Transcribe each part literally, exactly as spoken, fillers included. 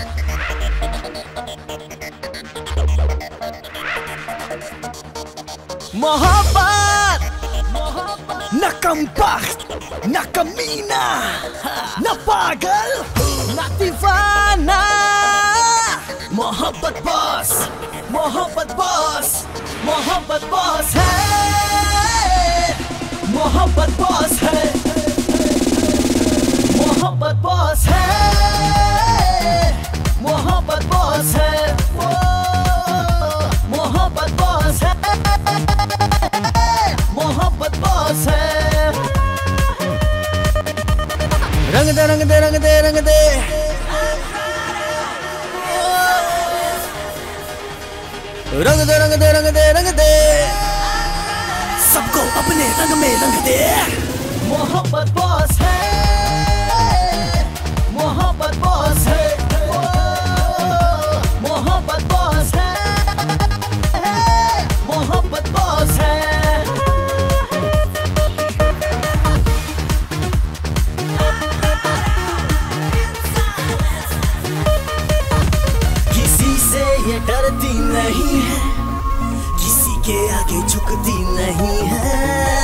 मोहब्बत न कमबख्त न कमीना न पागल न दीवाना। मोहब्बत बॉस, मोहब्बत बॉस, मोहब्बत बॉस है, मोहब्बत बॉस है, मोहब्बत बॉस है, मोहब्बत बॉस है, मोहब्बत बॉस है, मोहब्बत बॉस है। रंग दे रंग दे रंग दे रंग दे रंग दे रंग दे रंग दे रंग दे सबको अपने रंग में रंग दे। मोहब्बत बॉस है, मोहब्बत बॉस है, मोहब्बत बॉस है, मोहब्बत बॉस है। किसी से ये डरती नहीं है, किसी के आगे झुकती नहीं है,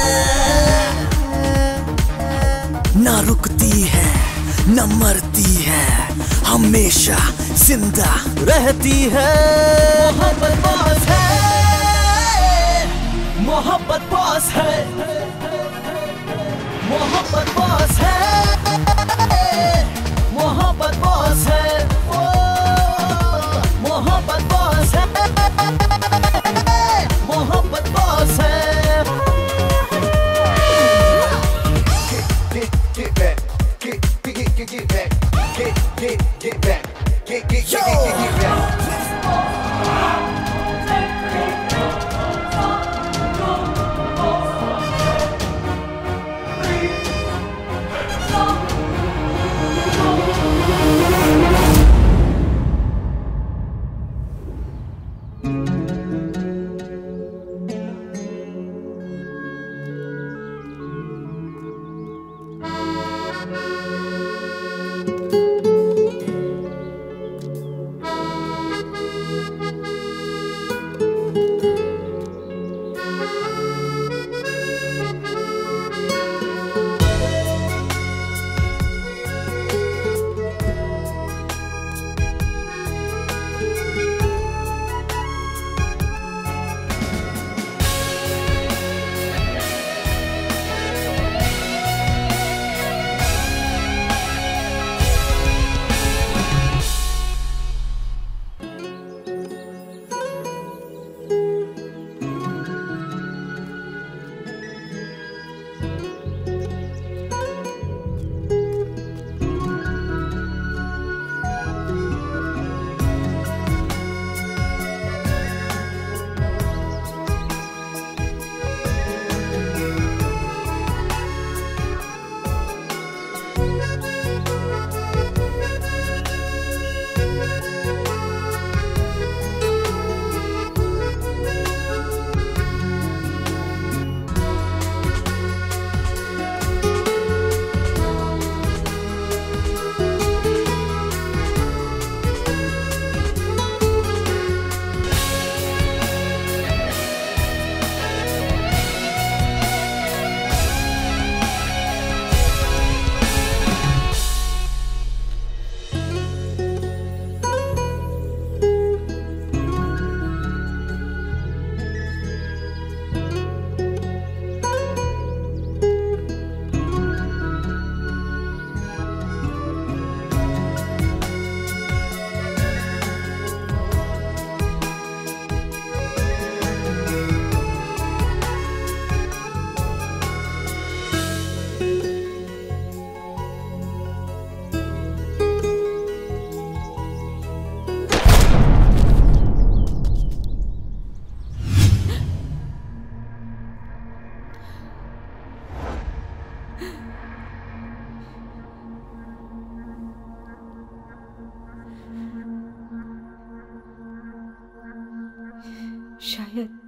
ना रुकती है न मरती है, हमेशा जिंदा रहती है। मोहब्बत बॉस है, मोहब्बत बॉस है, मोहब्बत बॉस है, मोहब्बत बॉस है, मोहब्बत बॉस है, मोहब्बत बॉस है। Get, get, get back, get, get, get, get back, get, get, get back, get, get, get, get, get back. शायद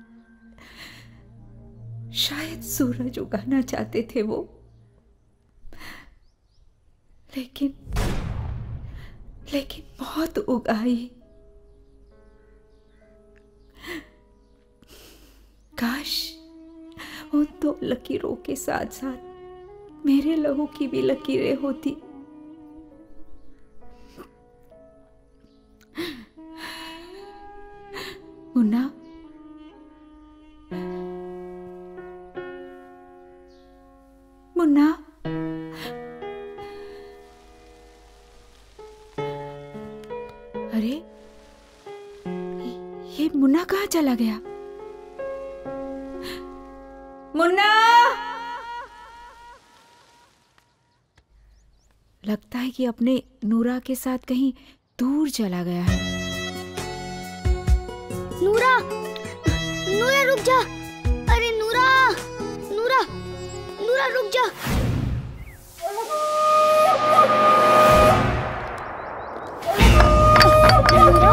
शायद सूरज उगाना चाहते थे वो, लेकिन लेकिन बहुत उगाई। काश उन दो लकीरों के साथ साथ मेरे लहू की भी लकीरें होती। मुन्ना, मुन्ना, अरे ये मुन्ना कहाँ चला गया? मुन्ना, लगता है कि अपने नूरा के साथ कहीं दूर चला गया है। नूरा, नूरा रुक जा। अरे नूरा, नूरा, नूरा रुक जा। नूरा?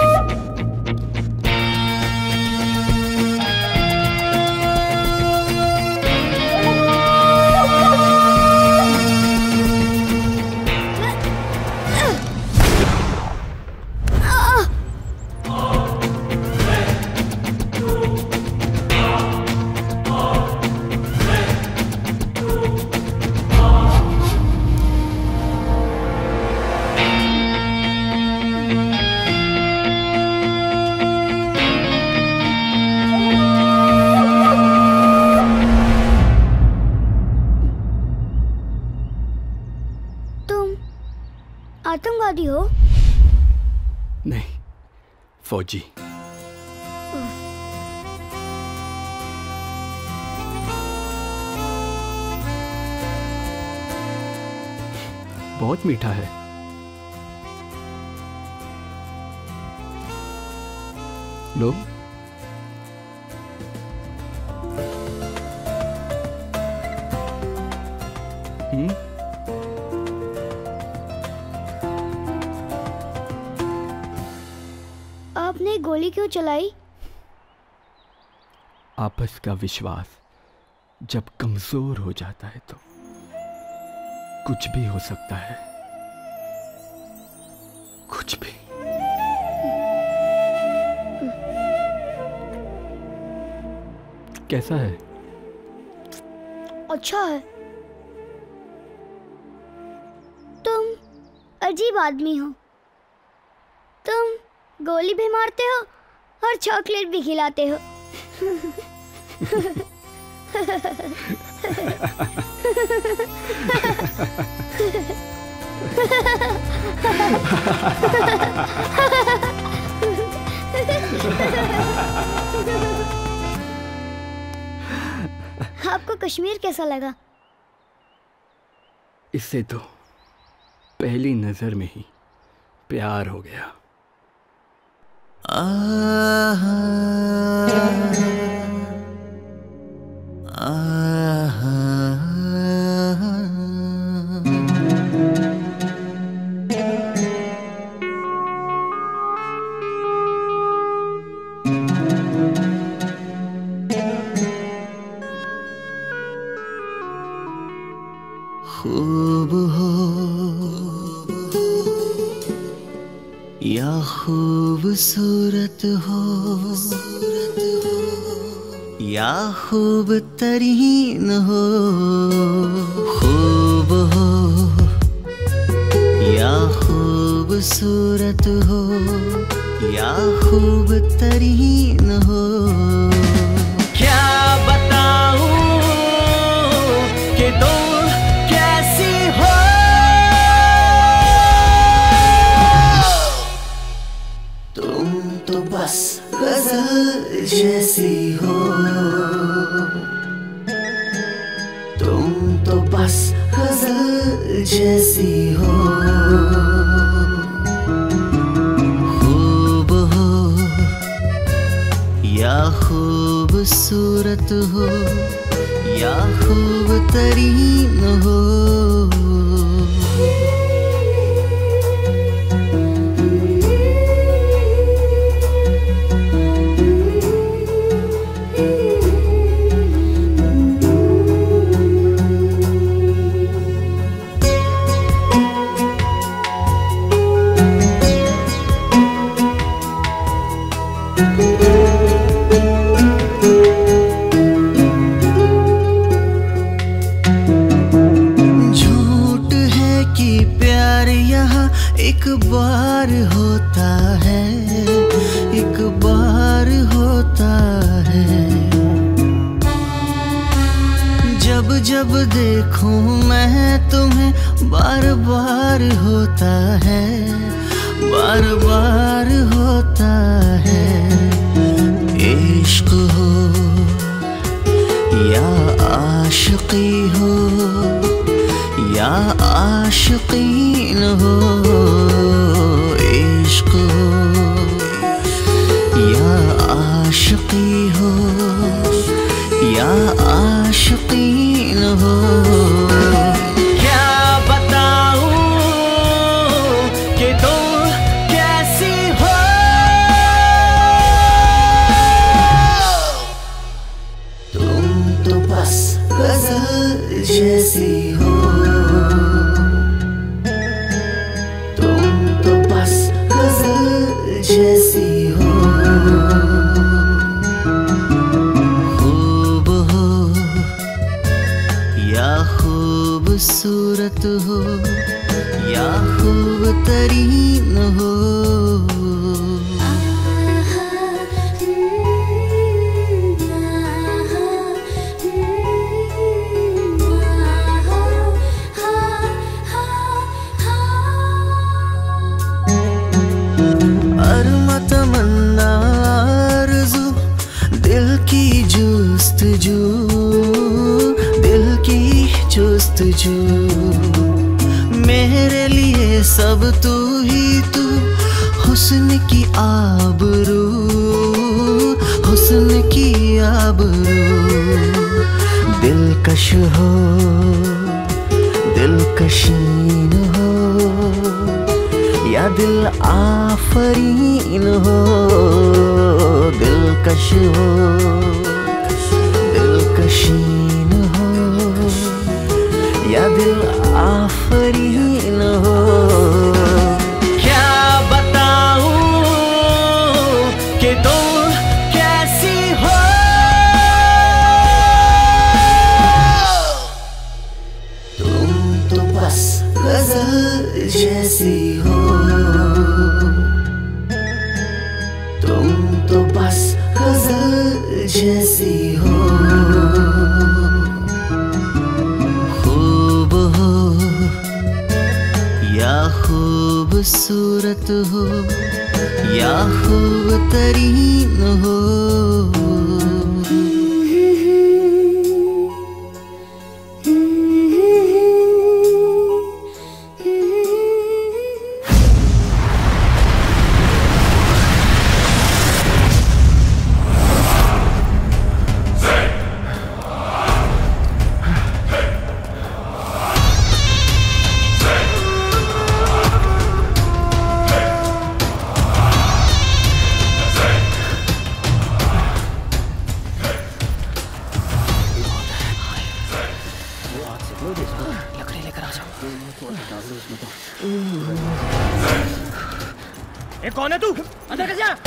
आतंकवादी हो? नहीं, फौजी। बहुत मीठा है। लो। हम्म आपने गोली क्यों चलाई? आपस का विश्वास जब कमजोर हो जाता है तो कुछ भी हो सकता है, कुछ भी। कैसा है? अच्छा है। तुम अजीब आदमी हो। तुम गोली भी मारते हो और चॉकलेट भी खिलाते हो। आपको कश्मीर कैसा लगा? इससे तो पहली नजर में ही प्यार हो गया। आहा, आहा, खूब हो या खूबसूरत हो या खूब तरीन हो, खूब हो या खूबसूरत हो या खूब तरीन हो, क्या बताऊं कि तुम कैसी हो। तुम तो बस गजल जैसी हो, तुम तो बस गजल जैसी हो, खूब हो या खूबसूरत हो या खूब तरीन हो। होता है, एक बार होता है। जब जब देखूं मैं तुम्हें बार बार होता है, बार बार होता है। इश्क हो या आशिकी हो या आशिकीन हो, इश्क हो या आशिकी हो या आशिकीन हो। क्या बताऊं कि तुम कैसी हो, तुम तो बस गजल जैसी हो, तुम तो बस गजल जैसी हो। खूब हो या खूबसूरत हो या खूब तरीन हो, तमन्ना आरज़ू दिल की जुस्तजू, दिल की जुस्तजू। मेरे लिए सब तू ही तू, हुस्न की आबरू, हुस्न की आबरू। दिलकश हो दिलकशीन हो या दिल आफरीन हो, दिलकश हो दिलकशीन हो या दिल आफरीन हो। क्या बताऊं कि तुम कैसी हो, तुम तो बस गजल जैसी हो, तुम तो बस गजल जैसी हो। खूब हो या खूबसूरत हो या खूब तरीन हो, कौन है तू? अंदर कैसे आ?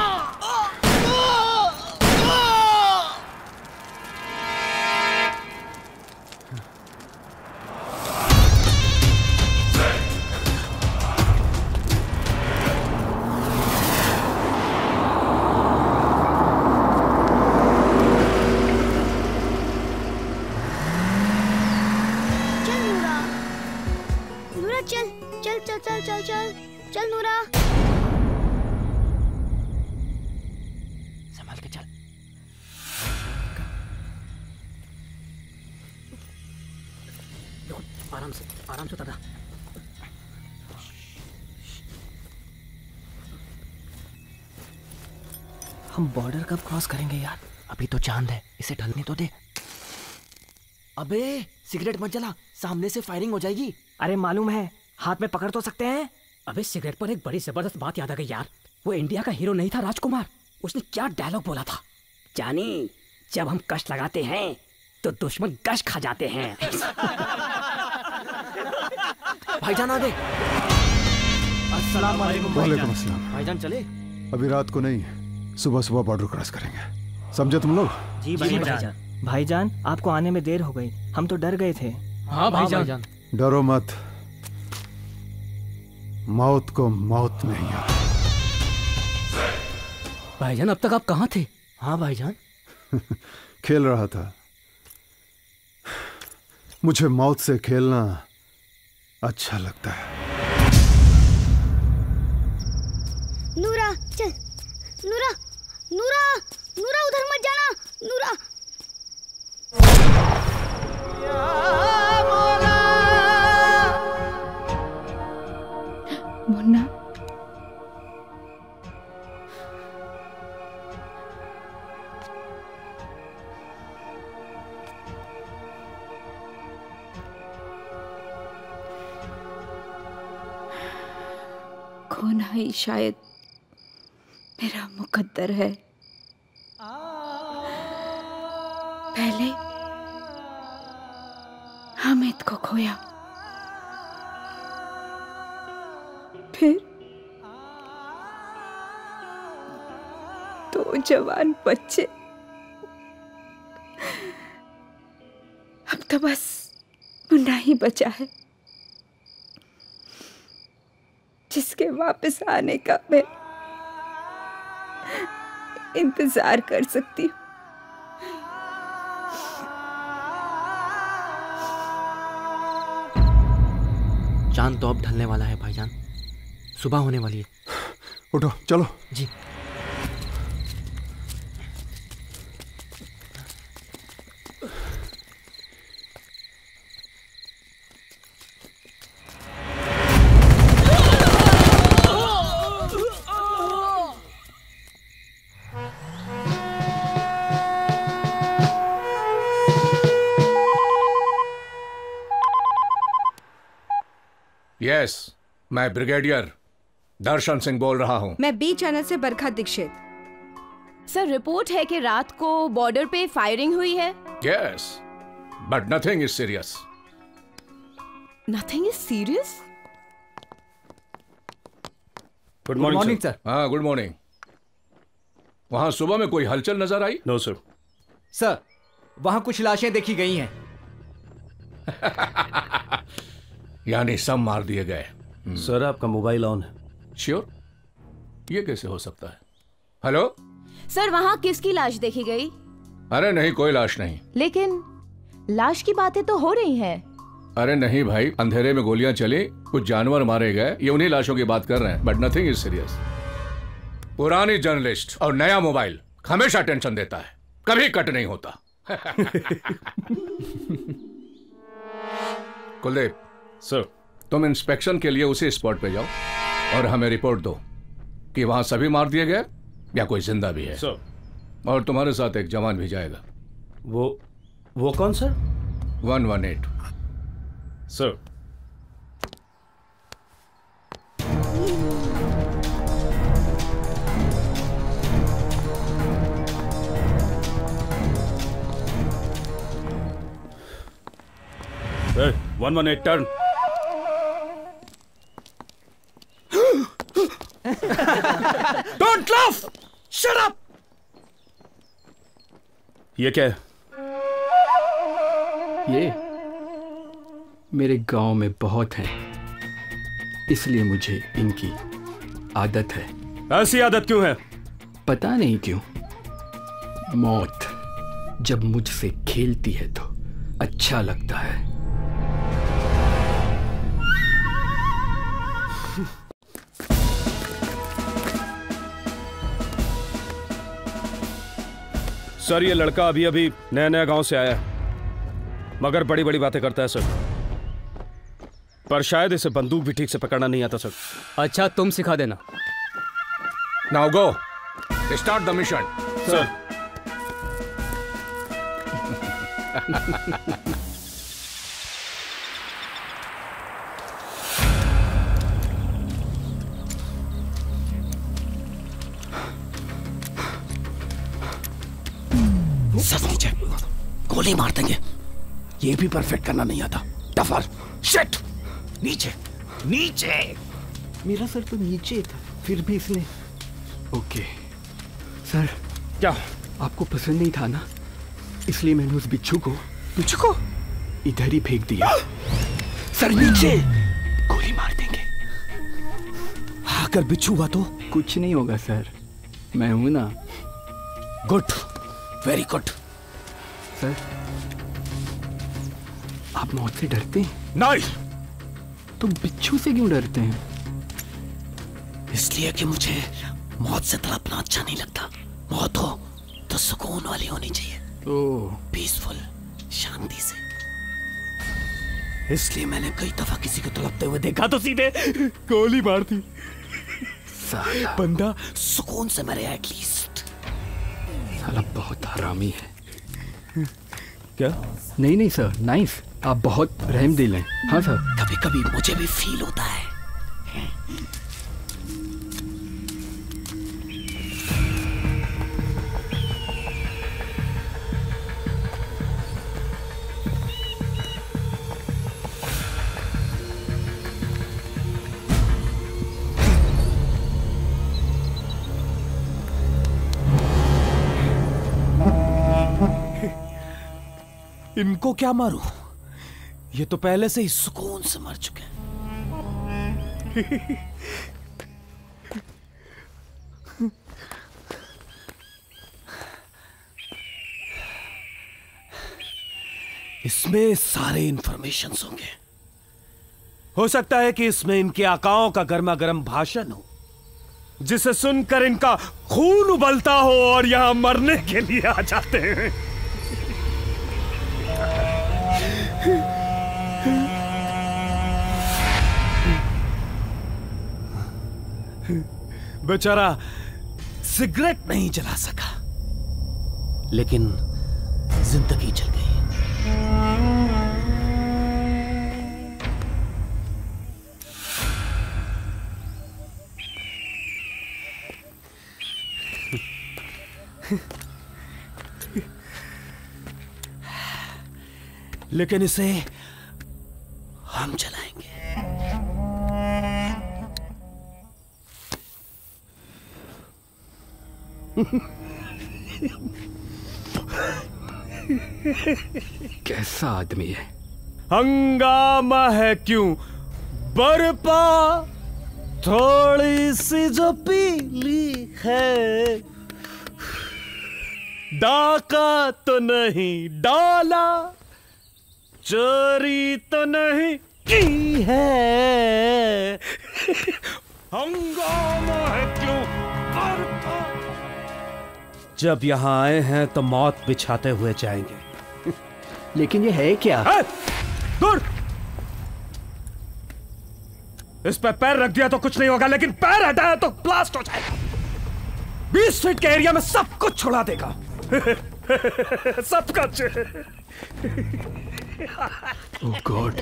चल चल चल चल चल चल चल नूरा, संभाल के चल। आराम से आराम से उतरना। हम बॉर्डर कब क्रॉस करेंगे यार? अभी तो चांद है, इसे ढलने तो दे। अबे सिगरेट मत जला, सामने से फायरिंग हो जाएगी। अरे मालूम है, हाथ में पकड़ तो सकते हैं। अबे सिगरेट पर एक बड़ी जबरदस्त बात याद आ गई यार। वो इंडिया का हीरो नहीं था राजकुमार, उसने क्या डायलॉग बोला था? जानी, जब हम कष्ट लगाते हैं तो दुश्मन गश्त खा जाते हैं। भाईजान आ गए। अस्सलाम वालेकुम। वालेकुम अस्सलाम। भाईजान चले? अभी रात को नहीं, सुबह सुबह बॉर्डर क्रॉस करेंगे, समझे तुम लोग? जी भाईजान। भाईजान आपको आने में देर हो गई, हम तो डर गए थे। हाँ भाईजान। डरो मत, मौत को मौत नहीं आता। भाईजान अब तक आप कहाँ थे? हाँ भाईजान। खेल रहा था। मुझे मौत से खेलना अच्छा लगता है। नूरा चल, नूरा नूरा नूरा उधर मत जाना, नूरा। मुन्ना, खोना ही शायद मेरा मुकद्दर है। पहले हामिद को खोया, फिर दो जवान बच्चे। अब तो बस मुन्ना ही बचा है, जिसके वापस आने का मैं इंतजार कर सकती हूँ। चांद तो अब ढलने वाला है भाईजान, सुबह होने वाली है। उठो चलो। जी। यस, मैं ब्रिगेडियर दर्शन सिंह बोल रहा हूँ। मैं बी चैनल से बरखा दीक्षित। सर, रिपोर्ट है कि रात को बॉर्डर पे फायरिंग हुई है। Yes, but nothing is serious. Nothing is serious? Good morning sir. हाँ, गुड मॉर्निंग। वहां सुबह में कोई हलचल नजर आई? No sir. सर, वहां कुछ लाशें देखी गई हैं। यानी सब मार दिए गए। सर, आपका मोबाइल ऑन है। श्योर? ये कैसे हो सकता है? हेलो सर, वहां किसकी लाश देखी गई? अरे नहीं, कोई लाश नहीं। लेकिन लाश की बातें तो हो रही हैं। अरे नहीं भाई, अंधेरे में गोलियां चली, कुछ जानवर मारे गए, ये उन्हीं लाशों की बात कर रहे हैं। But nothing is serious. पुरानी जर्नलिस्ट और नया मोबाइल हमेशा टेंशन देता है, कभी कट नहीं होता। कुलदीप सर, तुम इंस्पेक्शन के लिए उसी स्पॉट पे जाओ और हमें रिपोर्ट दो कि वहां सभी मार दिए गए या कोई जिंदा भी है। सर। और तुम्हारे साथ एक जवान भी जाएगा। वो वो कौन sir? One one eight. Sir. One one eight turn. Don't laugh! Shut up! ये क्या है? ये मेरे गांव में बहुत हैं, इसलिए मुझे इनकी आदत है। ऐसी आदत क्यों है? पता नहीं क्यों। मौत जब मुझसे खेलती है तो अच्छा लगता है। सर, ये लड़का अभी अभी नया नया गांव से आया है, मगर बड़ी बड़ी बातें करता है सर। पर शायद इसे बंदूक भी ठीक से पकड़ना नहीं आता सर। अच्छा, तुम सिखा देना। Now go, start the mission. Sir. सब नीचे, गोली मार देंगे। ये भी परफेक्ट करना नहीं आता। टफर, शिट, नीचे, नीचे। मेरा सर तो नीचे था, फिर भी इसने। Okay sir. क्या आपको पसंद नहीं था ना, इसलिए मैंने उस बिच्छू को बिच्छू को इधर ही फेंक दिया। सर नीचे, गोली मार देंगे। कल बिच्छू हुआ तो? कुछ नहीं होगा सर, मैं हूं ना। Good, very good. सर आप मौत से डरते हैं? नहीं। तो बिच्छू से क्यों डरते हैं? इसलिए कि मुझे मौत से तड़पना अच्छा नहीं लगता। मौत हो तो सुकून वाली होनी चाहिए, ओह पीसफुल, शांति से। इसलिए मैंने कई दफा किसी को तड़पते हुए देखा तो सीधे गोली मार दी। बंदा सुकून से मरे एटलीस्ट। साला बहुत हरामी है। क्या? नहीं नहीं सर, नाइस, आप बहुत रहमदिल हैं। हाँ सर। कभी कभी मुझे भी फील होता है। इनको क्या मारूं? ये तो पहले से ही सुकून से मर चुके हैं। इसमें सारे इंफॉर्मेशंस होंगे। हो सकता है कि इसमें इनके आकाओं का गर्मा गर्म भाषण हो, जिसे सुनकर इनका खून उबलता हो और यहां मरने के लिए आ जाते हैं। बेचारा सिगरेट नहीं जला सका, लेकिन जिंदगी चल गई। लेकिन इसे हम चलाएंगे। कैसा आदमी है? हंगामा है क्यों बरपा, थोड़ी सी जो पीली है, डाका तो नहीं डाला, चोरी तो नहीं की है। हंगामा है क्यों बरपा। जब यहां आए हैं तो मौत बिछाते हुए जाएंगे। लेकिन ये है क्या? है? दूर! इस पे पैर रख दिया तो कुछ नहीं होगा, लेकिन पैर हटाया तो ब्लास्ट हो जाएगा। बीस फीट के एरिया में सब कुछ छुड़ा देगा। सब कुछ। Oh God.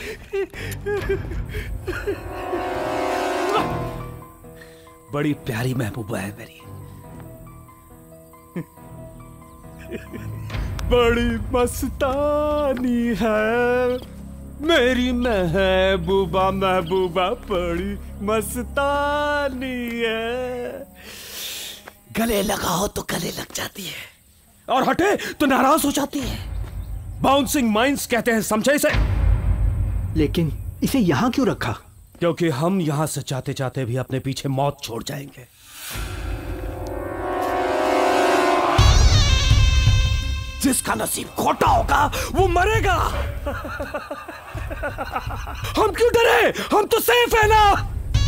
बड़ी प्यारी महबूबा है मेरी। बड़ी मस्तानी है मेरी महबूबा। महबूबा बड़ी मस्तानी है। गले लगाओ तो गले लग जाती है, और हटे तो नाराज हो जाती है। बाउंसिंग माइंड्स कहते हैं, समझे इसे? लेकिन इसे यहां क्यों रखा? क्योंकि हम यहां से जाते जाते भी अपने पीछे मौत छोड़ जाएंगे। जिसका नसीब खोटा होगा वो मरेगा। हम क्यों डरे? हम तो सेफ है ना।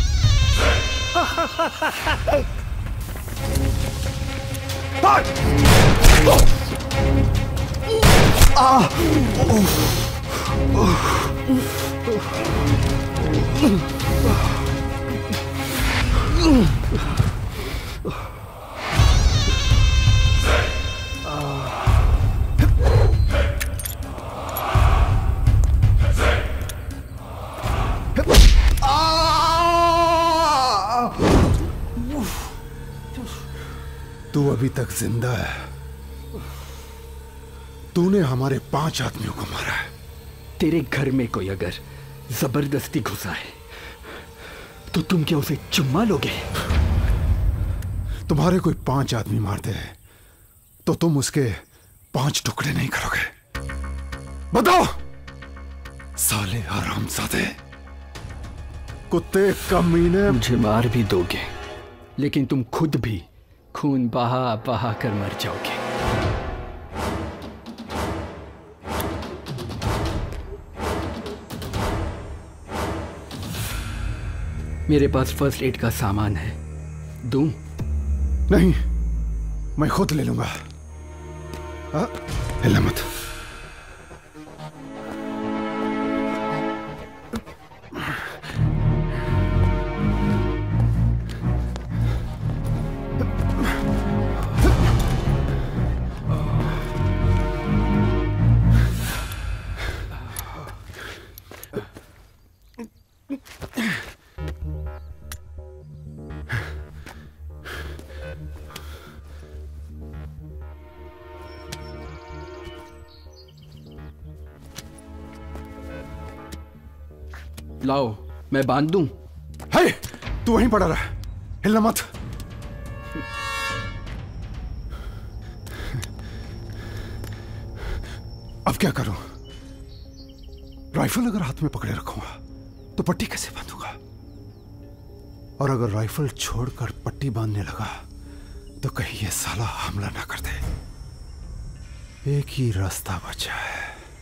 तू अभी तक जिंदा है। तूने हमारे पांच आदमियों को मारा है। तेरे घर में कोई अगर जबरदस्ती घुसा है तो तुम क्या उसे चुम्मा लोगे? तुम्हारे कोई पांच आदमी मारते हैं तो तुम उसके पांच टुकड़े नहीं करोगे? बताओ साले हरामजादे। कुत्ते कमीने। मुझे मार भी दोगे, लेकिन तुम खुद भी खून बहा बहा कर मर जाओगे। मेरे पास फर्स्ट एड का सामान है, दूं? नहीं, मैं खुद ले लूंगा। हिलना मत। लाओ, मैं बांध दूं? हे, तू वहीं पड़ा रहा, हिलना मत। अब क्या करूं? राइफल अगर हाथ में पकड़े रखूंगा तो पट्टी कैसे बांधूंगा? और अगर राइफल छोड़कर पट्टी बांधने लगा तो कहीं ये साला हमला ना कर दे। एक ही रास्ता बचा है,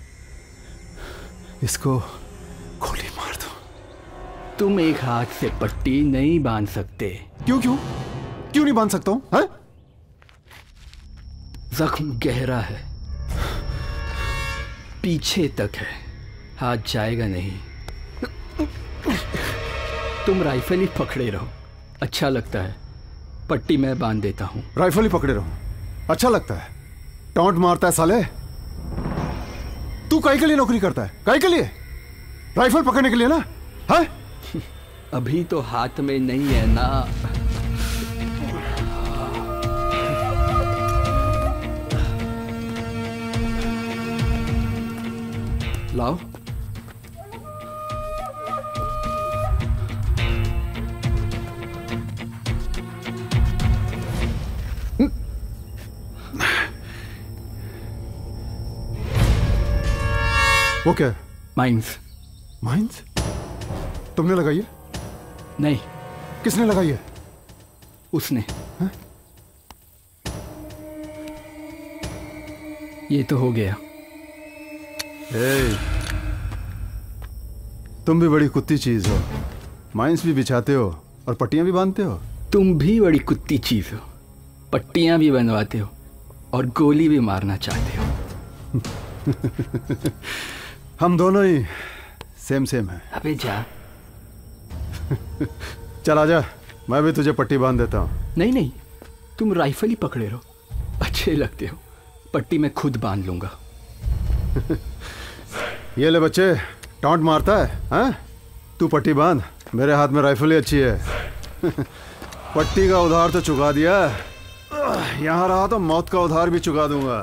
इसको गोली मार दो। तुम एक हाथ से पट्टी नहीं बांध सकते। क्यों क्यों क्यों नहीं बांध सकता हूं? हैं? जख्म गहरा है, पीछे तक है, हाथ जाएगा नहीं। तुम राइफल ही पकड़े रहो, अच्छा लगता है। पट्टी मैं बांध देता हूं। राइफल ही पकड़े रहो, अच्छा लगता है? टॉन्ट मारता है साले। तू काहे के लिए नौकरी करता है? काहे के लिए? राइफल पकड़ने के लिए ना? है? अभी तो हाथ में नहीं है ना। लाओ। वो क्या है? माइंस। माइंस? तुमने लगाई है? नहीं। किसने लगाई है? उसने। है? ये तो हो गया। ए, तुम भी बड़ी कुत्ती चीज हो। माइंस भी बिछाते हो और पट्टियां भी बांधते हो। तुम भी बड़ी कुत्ती चीज हो, पट्टियां भी बनवाते हो और गोली भी मारना चाहते हो। हम दोनों ही सेम सेम हैं। अबे जा। चल आजा, मैं भी तुझे पट्टी बांध देता हूँ। नहीं नहीं, तुम राइफल ही पकड़े रहो, अच्छे लगते हो। पट्टी मैं खुद बांध लूंगा। ये ले बच्चे, टॉन्ट मारता है, हैं? तू पट्टी बांध, मेरे हाथ में राइफल ही अच्छी है। पट्टी का उधार तो चुका दिया, यहाँ रहा तो मौत का उधार भी चुका दूंगा।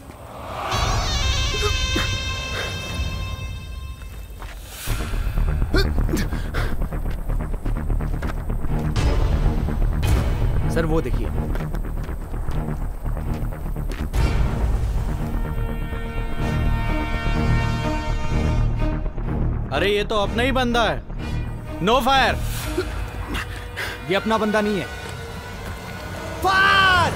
सर वो देखिए। अरे ये तो अपना ही बंदा है। No fire. ये अपना बंदा नहीं है। फायर!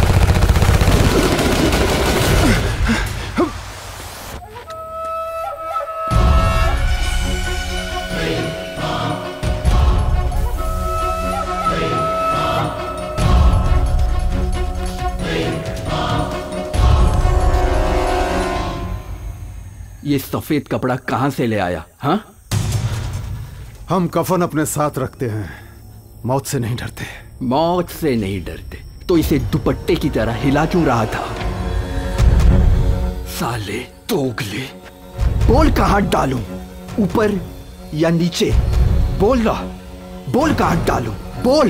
ये सफेद कपड़ा कहां से ले आया? हाँ, हम कफन अपने साथ रखते हैं, मौत से नहीं डरते। मौत से नहीं डरते तो इसे दुपट्टे की तरह हिला क्यों रहा था? साले दोगले, बोल कहां डालूं, ऊपर या नीचे? बोल रहा, बोल कहां डालूं, बोल।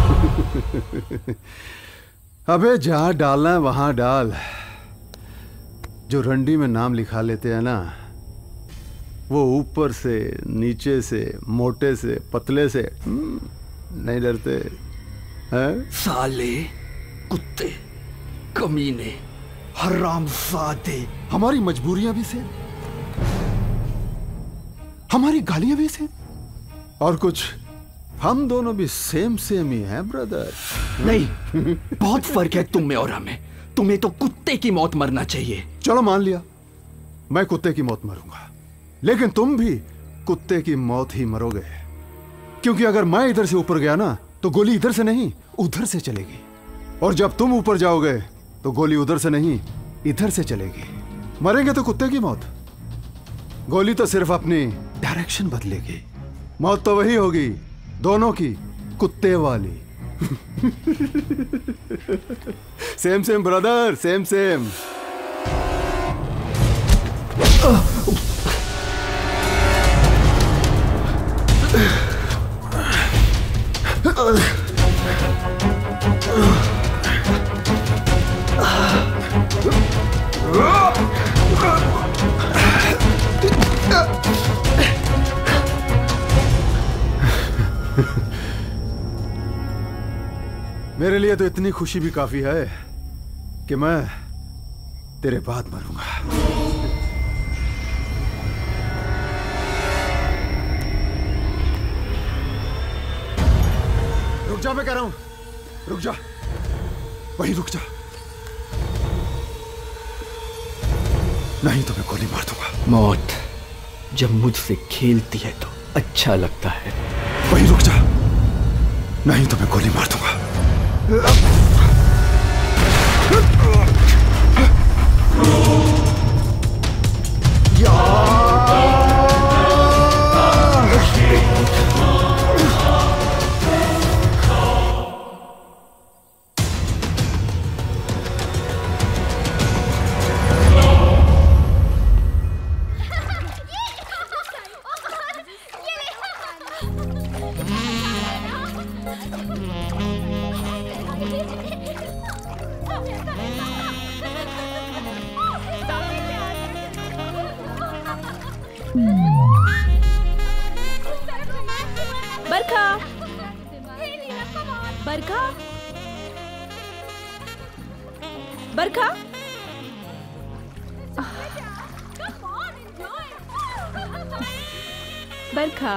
अबे जहां डालना है वहां डाल। जो रंडी में नाम लिखा लेते हैं ना, वो ऊपर से, नीचे से, मोटे से, पतले से नहीं डरते हैं? साले कुत्ते, कमीने, हरामजादे। हमारी मजबूरियां भी सेम, हमारी गालियां भी सेम, और कुछ हम दोनों भी सेम सेम ही हैं ब्रदर। नहीं, बहुत फर्क है तुम में और हमें। तुम्हें तो कुत्ते की मौत मरना चाहिए। चलो मान लिया, मैं कुत्ते की मौत मरूंगा, लेकिन तुम भी कुत्ते की मौत ही मरोगे, क्योंकि अगर मैं इधर से ऊपर गया ना तो गोली इधर से नहीं उधर से चलेगी, और जब तुम ऊपर जाओगे तो गोली उधर से नहीं इधर से चलेगी। मरेंगे तो कुत्ते की मौत, गोली तो सिर्फ अपनी डायरेक्शन बदलेगी। मौत तो वही होगी, दोनों की, कुत्ते वाली। Same same brother, same same. मेरे लिए तो इतनी खुशी भी काफी है कि मैं तेरे बाद मरूंगा। रुक जा, मैं कह रहा हूं, रुक जा, वहीं रुक जा, नहीं तो मैं गोली मार दूंगा। मौत जब मुझसे खेलती है तो अच्छा लगता है। वहीं रुक जा, नहीं तो मैं गोली मार दूंगा। बरखा, बरखा, बरखा, बरखा।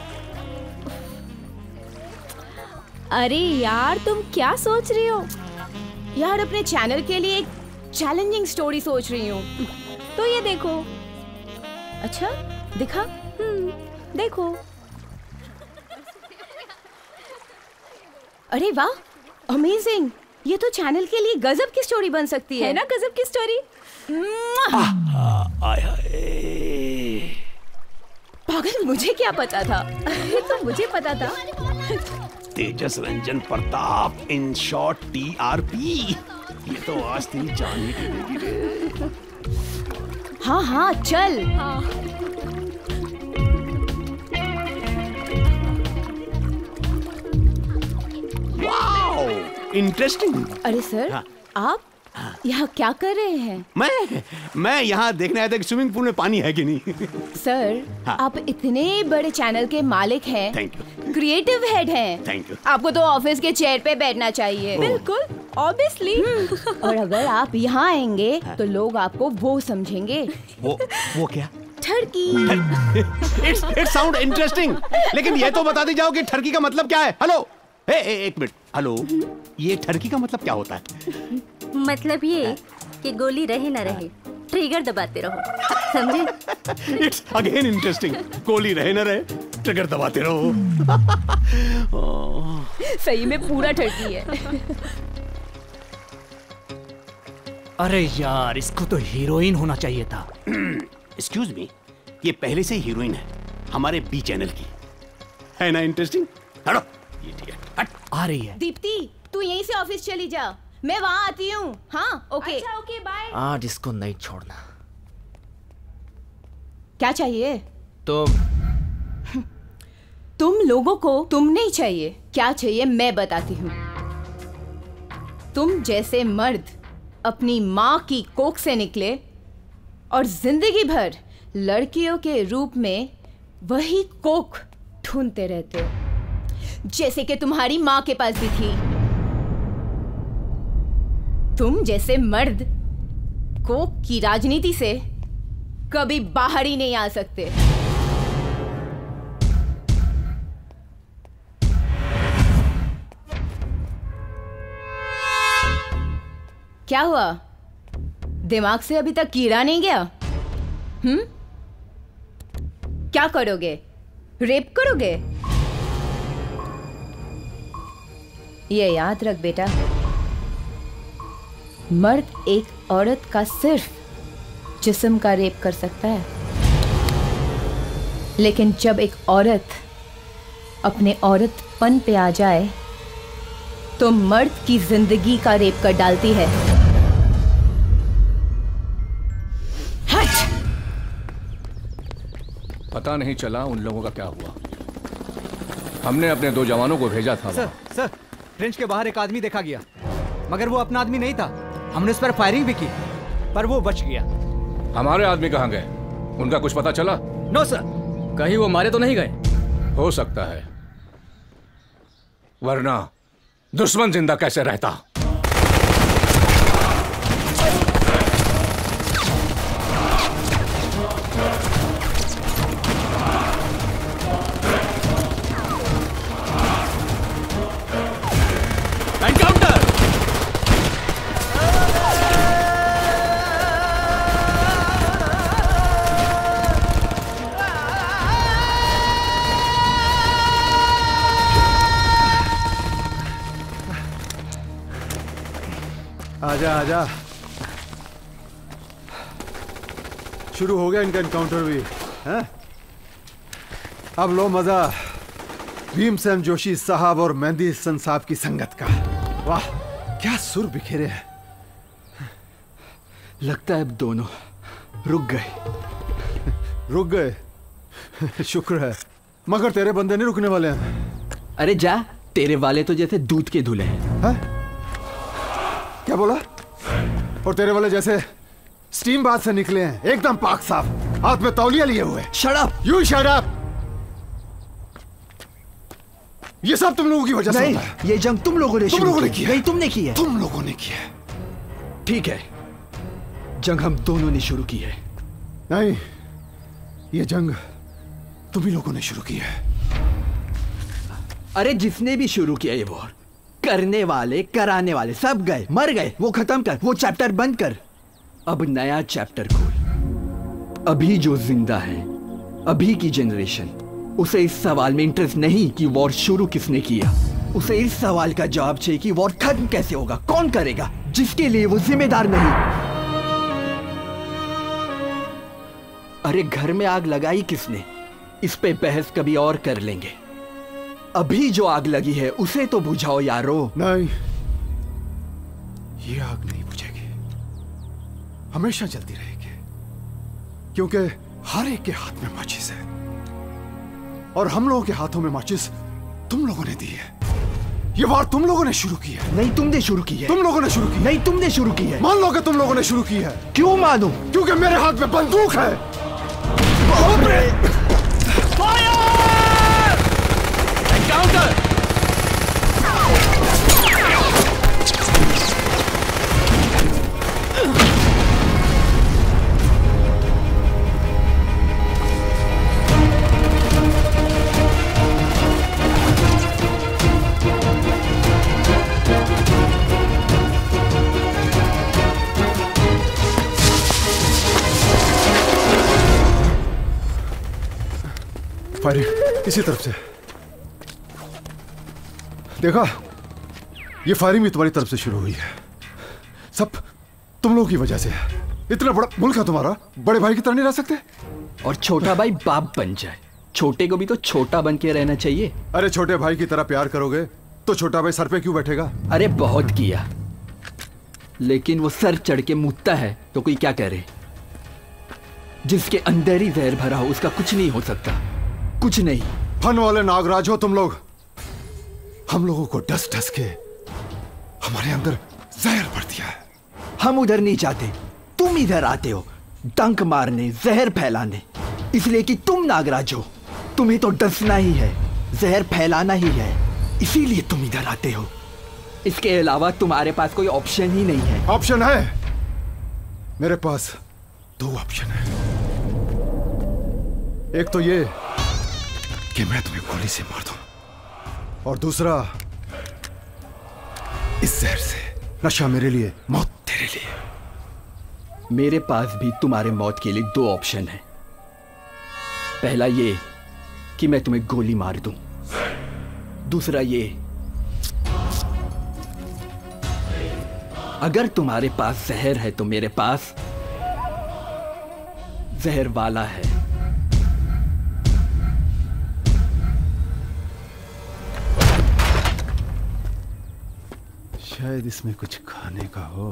अरे यार, तुम क्या सोच रही हो? यार, अपने चैनल के लिए एक चैलेंजिंग स्टोरी सोच रही हूँ। तो ये देखो। अच्छा, दिखा? हम्म, देखो। अरे वाह, अमेजिंग! ये तो चैनल के लिए गजब की स्टोरी बन सकती है, है ना? गजब की स्टोरी। पागल, मुझे क्या पता था? ये तो मुझे पता था। Tejas Ranjan Pratap, in short T R P. ये तो आज तेरी जान ही देगी। हाँ हाँ, चल। हाँ। Wow, interesting. अरे सर, हाँ। आप हाँ। यहाँ क्या कर रहे हैं? मैं मैं यहाँ देखने आया था कि स्विमिंग पूल में पानी है कि नहीं। सर, हाँ। आप इतने बड़े चैनल के मालिक हैं। Thank you. क्रिएटिव हेड हैं। Thank you. आपको तो ऑफिस के चेयर पे बैठना चाहिए। बिल्कुल, ऑब्वियसली। और अगर आप यहाँ आएंगे हाँ। तो लोग आपको वो समझेंगे। वो वो क्या? ठरकी। इट्स इट साउंड इंटरेस्टिंग, लेकिन ये तो बता दी जाओ कि ठरकी का मतलब क्या है। हेलो, ए, ए, एक मिनट, हेलो, ये ठरकी का मतलब क्या होता है? मतलब ये कि गोली रहे ना रहे, ट्रिगर दबाते रहो, समझे? इट्स अगेन इंटरेस्टिंग, गोली रहे ना रहे, ट्रिगर दबाते रहो। सही में पूरा ठरकी है। अरे यार, इसको तो हीरोइन होना चाहिए था। एक्सक्यूज मी, ये पहले से हीरोइन है हमारे बी चैनल की, है ना? इंटरेस्टिंग। हटो, ये ठीक है, हट। आ रही है। दीप्ति, तू यहीं से ऑफिस चली जा, मैं वहाँ आती हूँ। हाँ, ओके। अच्छा, ओके, बाय। आज इसको नहीं छोड़ना। क्या चाहिए? तुम तुम लोगों को तुम नहीं चाहिए। क्या चाहिए मैं बताती हूँ। तुम जैसे मर्द अपनी माँ की कोख से निकले और जिंदगी भर लड़कियों के रूप में वही कोख ढूंढते रहते हो, जैसे कि तुम्हारी माँ के पास भी थी। तुम जैसे मर्द कोख की राजनीति से कभी बाहर ही नहीं आ सकते। क्या हुआ? दिमाग से अभी तक कीड़ा नहीं गया? हम्म? क्या करोगे? रेप करोगे? ये याद रख बेटा, मर्द एक औरत का सिर्फ जिस्म का रेप कर सकता है, लेकिन जब एक औरत अपने औरतपन पे आ जाए तो मर्द की जिंदगी का रेप कर डालती है। हट! पता नहीं चला उन लोगों का क्या हुआ। हमने अपने दो जवानों को भेजा था। सर सर फ्रेंच के बाहर एक आदमी देखा गया, मगर वो अपना आदमी नहीं था। हमने उस पर फायरिंग भी की पर वो बच गया। हमारे आदमी कहाँ गए? उनका कुछ पता चला? नो सर, कहीं वो मारे तो नहीं गए। हो सकता है, वरना दुश्मन जिंदा कैसे रहता? आजा आजा, शुरू हो गया इनका एनकाउंटर भी है? अब लो मजा भीमसेन जोशी साहब और मेहंदी हसन साहब की संगत का। वाह क्या सुर बिखेरे हैं। लगता है अब दोनों रुक गए। रुक गए? शुक्र है, मगर तेरे बंदे नहीं रुकने वाले हैं। अरे जा, तेरे वाले तो जैसे दूध के धुले हैं। है? क्या बोला? और तेरे वाले जैसे स्टीम बाथ से निकले हैं, एकदम पाक साफ, हाथ में तौलिया लिए हुए। Shut up! You shut up! ये सब तुम लोगों की वजह से होता है। ये जंग तुम लोगों ने तुम लोगों ने की है। नहीं, तुमने की है। तुम लोगों ने की है। ठीक है, जंग हम दोनों ने शुरू की है। नहीं, ये जंग तुम ही लोगों ने शुरू की है। अरे जिसने भी शुरू किया ये वॉर, करने वाले कराने वाले सब गए, मर गए। वो खत्म कर, वो चैप्टर बंद कर, अब नया चैप्टर खोल। अभी जो जिंदा है, अभी की जनरेशन, उसे इस सवाल में इंटरेस्ट नहीं कि वॉर शुरू किसने किया। उसे इस सवाल का जवाब चाहिए कि वॉर खत्म कैसे होगा, कौन करेगा, जिसके लिए वो जिम्मेदार नहीं। अरे घर में आग लगाई किसने, इस पे बहस कभी और कर लेंगे। अभी जो आग लगी है उसे तो बुझाओ यारो। नहीं, ये आग नहीं बुझेगी, हमेशा जलती रहेगी, क्योंकि हर एक के हाथ में माचिस है और हम लोगों के हाथों में माचिस तुम लोगों ने दी है। ये वार तुम लोगों ने शुरू की है। नहीं, तुमने शुरू की है। तुम लोगों ने शुरू की। नहीं, तुमने शुरू की है। मान लो कि तुम लोगों ने शुरू की है। क्यों मानो? क्योंकि मेरे हाथ में बंदूक है। फायरिंग इसी तरफ से। देखा, ये फायरिंग भी तुम्हारी तरफ से शुरू हुई है। सब तुम लोगों की वजह से है। इतना बड़ा मुल्क है तुम्हारा, बड़े भाई की तरह नहीं रह सकते? और छोटा भाई बाप बन जाए, छोटे को भी तो छोटा बन के रहना चाहिए। अरे छोटे भाई की तरह प्यार करोगे तो छोटा भाई सर पे क्यों बैठेगा? अरे बहुत किया, लेकिन वो सर चढ़ के मुतता है तो कोई क्या करे। जिसके अंदर ही जहर भरा हो उसका कुछ नहीं हो सकता, कुछ नहीं। फन वाले नागराज हो तुम लोग। हम लोगों को डस डस के हमारे अंदर जहर भर दिया है। हम उधर नहीं जाते, तुम इधर आते हो डंक मारने, जहर फैलाने, इसलिए कि तुम नागराज हो। तुम्हें तो डसना ही है, जहर फैलाना ही है, इसीलिए तुम इधर आते हो। इसके अलावा तुम्हारे पास कोई ऑप्शन ही नहीं है। ऑप्शन है, मेरे पास दो ऑप्शन है। एक तो ये कि मैं तुम्हें गोली से मार दूं, और दूसरा इस जहर से। नशा मेरे लिए मौत तेरे मेरे लिए। मेरे पास भी तुम्हारे मौत के लिए दो ऑप्शन है। पहला ये कि मैं तुम्हें गोली मार दूं, दूसरा ये अगर तुम्हारे पास जहर है तो मेरे पास जहर वाला है। शायद इसमें कुछ खाने का हो।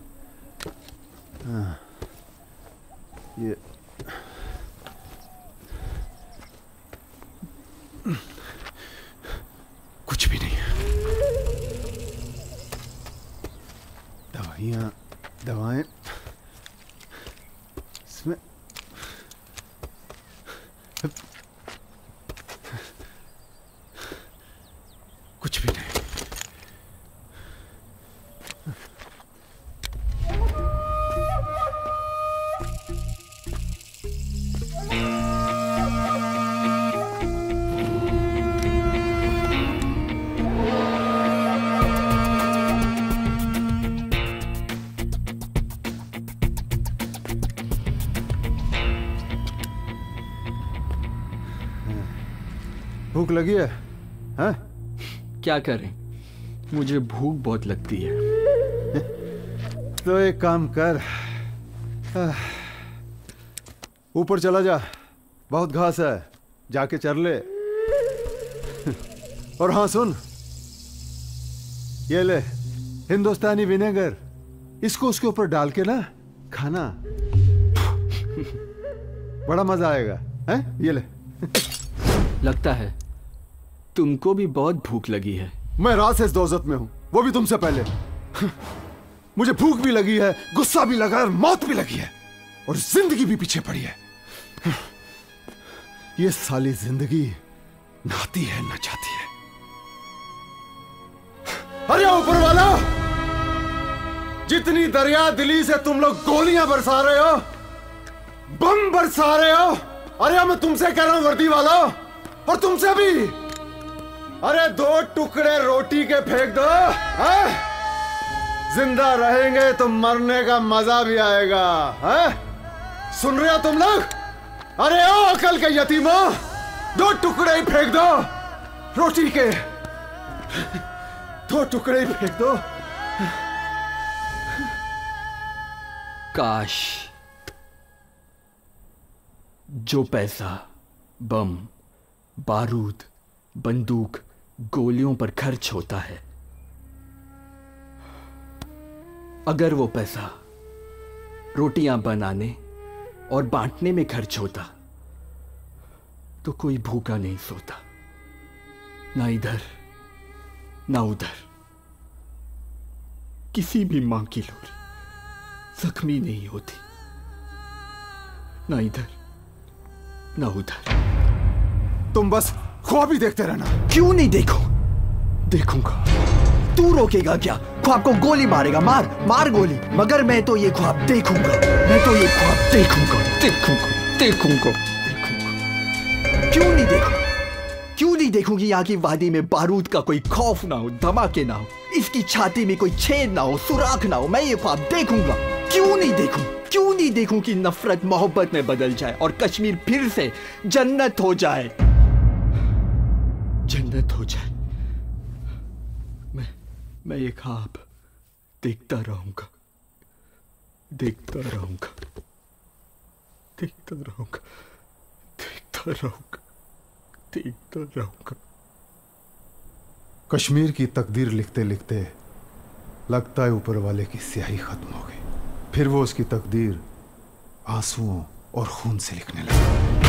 हाँ, ये कुछ भी नहीं है। दवाइयाँ दवाएं इसमें कुछ भी नहीं। भूख लगी है? हाँ? क्या करें, मुझे भूख बहुत लगती है। तो एक काम कर, ऊपर चला जा, बहुत घास है, जाके चर ले। और हाँ सुन, ये ले हिंदुस्तानी विनेगर, इसको उसके ऊपर डाल के ना खाना, बड़ा मजा आएगा। हैं? ये ले। लगता है तुमको भी बहुत भूख लगी है। मैं रात से इस दोजत में हूं, वो भी तुमसे पहले। मुझे भूख भी लगी है, गुस्सा भी लगा है और मौत भी लगी है, और जिंदगी भी पीछे पड़ी है। ये साली जिंदगी नहाती है न जाती है। अरे ऊपर वाला, जितनी दरिया दिली से तुम लोग गोलियां बरसा रहे हो, बम बरसा रहे हो, अरे मैं तुमसे कह रहा हूं वर्दी वाला, और तुमसे भी, अरे दो टुकड़े रोटी के फेंक दो, है? जिंदा रहेंगे तो मरने का मजा भी आएगा। है? सुन रहे हो तुम लोग? अरे ओ अकल के यतीमों, दो टुकड़े ही फेंक दो रोटी के, दो टुकड़े ही फेंक दो। काश जो पैसा बम, बारूद, बंदूक, गोलियों पर खर्च होता है, अगर वो पैसा रोटियां बनाने और बांटने में खर्च होता तो कोई भूखा नहीं सोता, ना इधर ना उधर। किसी भी मां की लोरी जख्मी नहीं होती, ना इधर ना उधर। तुम बस ख्वाब ही देखते रहना। क्यों नहीं देखो? देखूंगा। तू रोकेगा क्या? ख्वाब को गोली मारेगा, मार मार गोली, मगर मैं तो ये ख्वाब देखूंगा, मैं तो ये ख्वाब देखूंगा, देखूंगा, देखूंगा, देखूंगा। क्यों नहीं देखूं? क्यों नहीं देखूंगी? यहाँ की वादी में बारूद का कोई खौफ ना हो, धमाके ना हो, इसकी छाती में कोई छेद ना हो, सुराख ना हो, मैं ये ख्वाब देखूंगा। क्यों नहीं देखूं? क्यों नहीं देखूं कि नफरत मोहब्बत में बदल जाए और कश्मीर फिर से जन्नत हो जाए, जन्नत हो जाए। मैं मैं ये ख्वाब देखता रहूंगा, देखता रहूंगा, देखता रहूंगा, देखता रहूंगा, देखता रहूंगा। कश्मीर की तकदीर लिखते लिखते लगता है ऊपर वाले की स्याही खत्म हो गई। फिर वो उसकी तकदीर आंसुओं और खून से लिखने लगा।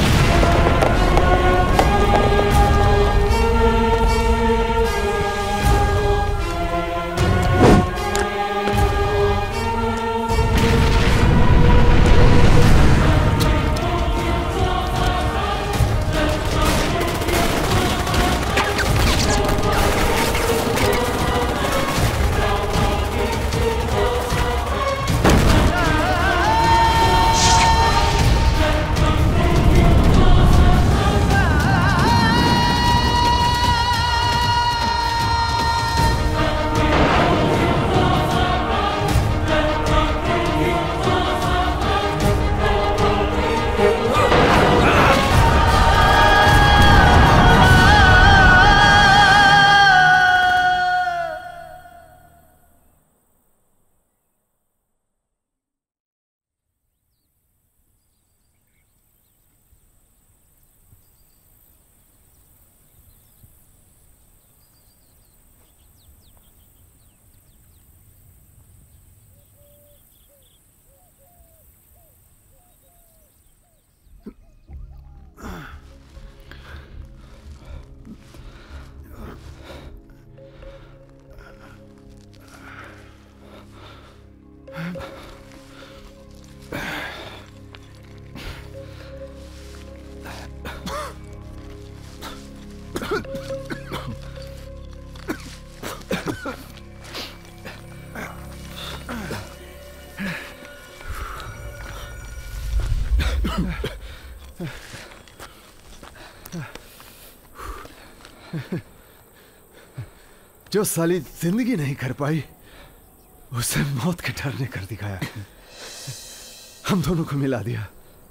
जो साली जिंदगी नहीं कर पाई उसे मौत के डर ने कर दिखाया। हम दोनों को मिला दिया।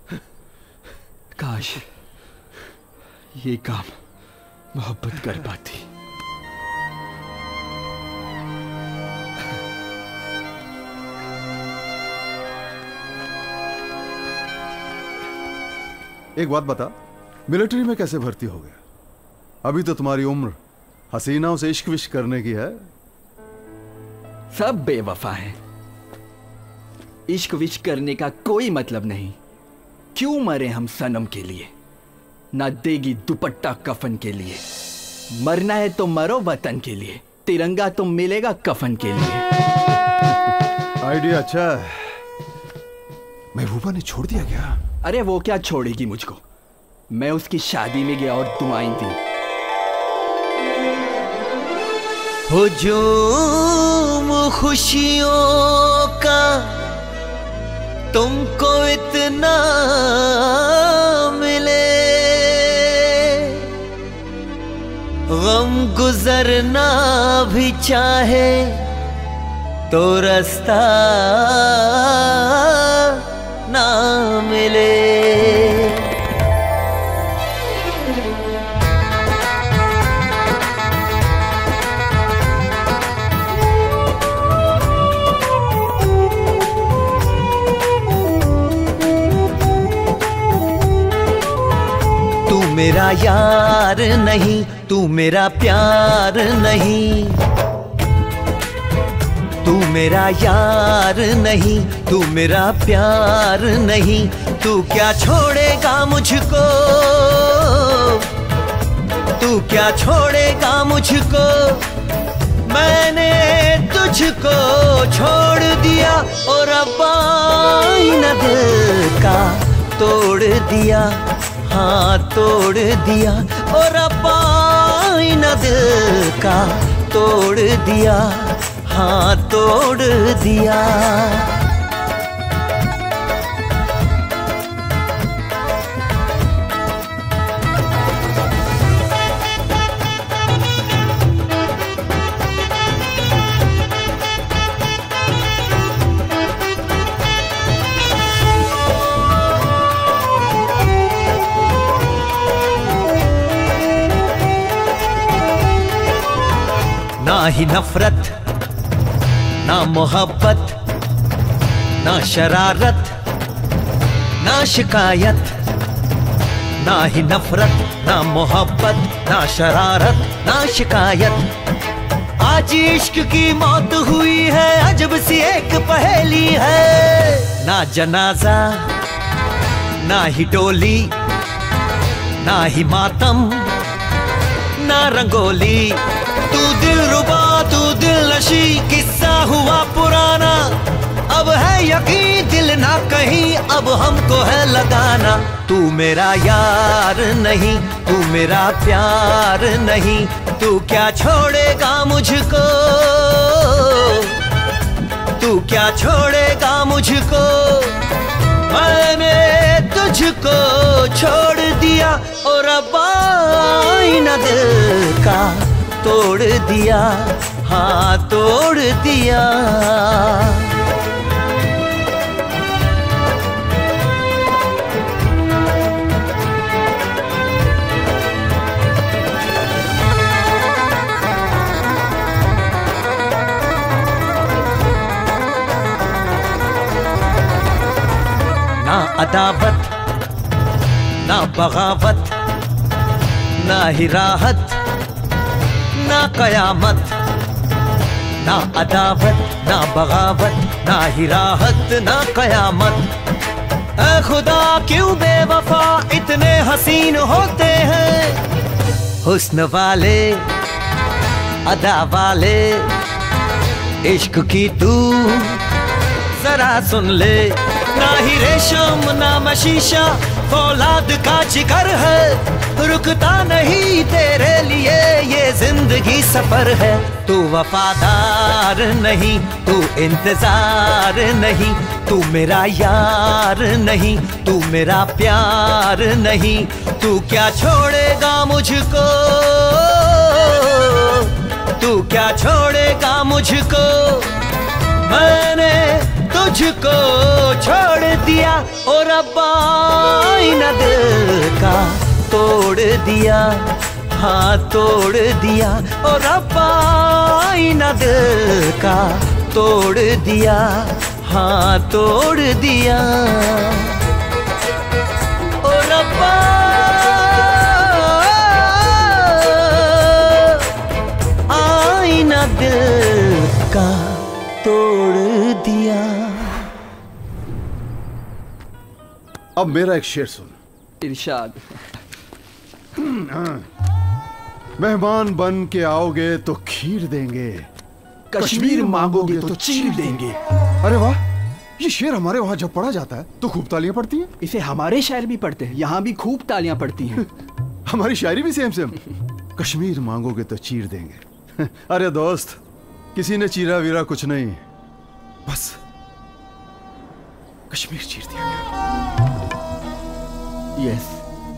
काश ये काम मोहब्बत कर पाती। एक बात बता, मिलिट्री में कैसे भर्ती हो गया? अभी तो तुम्हारी उम्र हसीनाओं से इश्क विश्क करने की है। सब बेवफा हैं। इश्क विश्क करने का कोई मतलब नहीं। क्यों मरे हम सनम के लिए? ना देगी दुपट्टा कफन के लिए। मरना है तो मरो वतन के लिए, तिरंगा तो मिलेगा कफन के लिए। आइडिया अच्छा है। महबूबा ने छोड़ दिया क्या? अरे वो क्या छोड़ेगी मुझको? मैं उसकी शादी में गया और दुआएं दी। हुजूम खुशियों का तुमको इतना मिले, गम गुजरना भी चाहे तो रास्ता ना मिले। तू मेरा यार नहीं, तू मेरा प्यार नहीं। तू मेरा यार नहीं, तू मेरा प्यार नहीं। तू क्या छोड़ेगा मुझको, तू क्या छोड़ेगा मुझको। मैंने तुझको छोड़ दिया और रब्बा न दिल का तोड़ दिया। हाँ तोड़ दिया और रब्बा न दिल का तोड़ दिया। हाँ तोड़ दिया। ना ही नफरत, ना मोहब्बत, ना शरारत, ना शिकायत। ना ही नफरत, ना मोहब्बत, ना शरारत, ना शिकायत। आज इश्क की मौत हुई है, अजब सी एक पहेली है। ना जनाजा, ना ही डोली, ना ही मातम, ना रंगोली। तू दिल रुबा, तू दिल नशी, किस्सा हुआ पुराना। अब है यकीन दिल ना कहीं, अब हमको है लगाना। तू मेरा यार नहीं, तू मेरा प्यार नहीं। तू क्या छोड़ेगा मुझको, तू क्या छोड़ेगा मुझको। मैंने तुझको छोड़ दिया और रब्बा न दिल का तोड़ दिया। हाँ तोड़ दिया। ना अदावत, ना बगावत, ना ही राहत, ना कयामत। ना अदावत, ना बगावत, ना ही राहत, ना कयामत। ऐ खुदा क्यों बेवफा इतने हसीन होते हैं। हुस्न वाले, अदा वाले, इश्क की तू जरा सुन ले, ना ही रेशम ना मशीशा फौलाद का जिगर है, रुकता नहीं तेरे लिए ये जिंदगी सफर है। तू वफादार नहीं, तू इंतजार नहीं, तू मेरा यार नहीं, तू मेरा प्यार नहीं, तू क्या छोड़ेगा मुझको, तू क्या छोड़ेगा मुझको, मैंने तुझको छोड़ दिया। और रब्बा आईना दिल का तोड़ दिया, हाँ तोड़ दिया। और रब्बा आईना दिल का तोड़ दिया, हाँ तोड़ दिया। और रब्बा आईना दिल का तोड़ दिया। अब मेरा एक शेर सुन। इरशाद। मेहमान बन के आओगे तो खीर देंगे, कश्मीर मांगोगे तो चीर देंगे। अरे वाह, ये शेर हमारे वहाँ जब पढ़ा जाता है तो खूब तालियां पड़ती हैं। इसे हमारे शायर भी पढ़ते हैं, यहाँ भी खूब तालियां पड़ती हैं। हमारी शायरी भी सेम सेम। कश्मीर मांगोगे तो चीर देंगे। अरे दोस्त, किसी ने चीरा वीरा कुछ नहीं, बस कश्मीर चीर दिया गया। यस।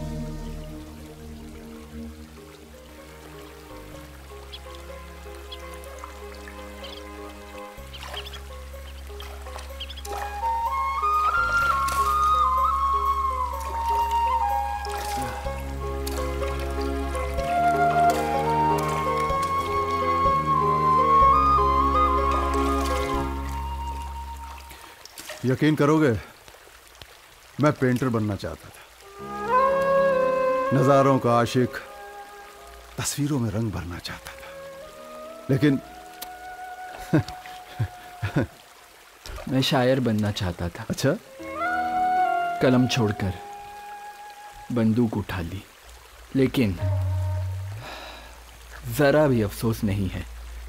यकीन करोगे, मैं पेंटर बनना चाहता था, नजारों का आशिक, तस्वीरों में रंग भरना चाहता था, लेकिन मैं शायर बनना चाहता था। अच्छा? कलम छोड़कर बंदूक उठा ली, लेकिन जरा भी अफसोस नहीं है,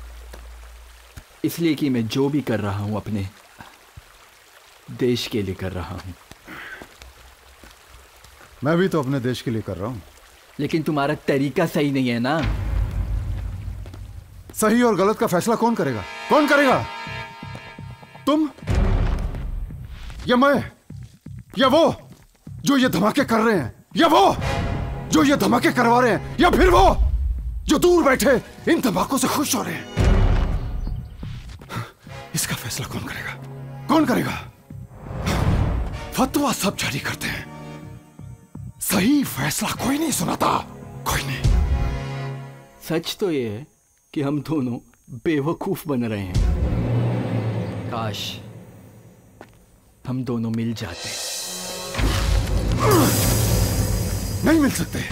इसलिए कि मैं जो भी कर रहा हूं अपने देश के लिए कर रहा हूं। मैं भी तो अपने देश के लिए कर रहा हूं। लेकिन तुम्हारा तरीका सही नहीं है ना। सही और गलत का फैसला कौन करेगा? कौन करेगा? तुम या मैं या वो जो ये धमाके कर रहे हैं, या वो जो ये धमाके करवा रहे हैं, या फिर वो जो दूर बैठे इन धमाकों से खुश हो रहे हैं? इसका फैसला कौन करेगा? कौन करेगा? फतवा सब जारी करते हैं, सही फैसला कोई नहीं सुनाता, कोई नहीं। सच तो ये है कि हम दोनों बेवकूफ बन रहे हैं। काश हम दोनों मिल जाते। नहीं मिल सकते,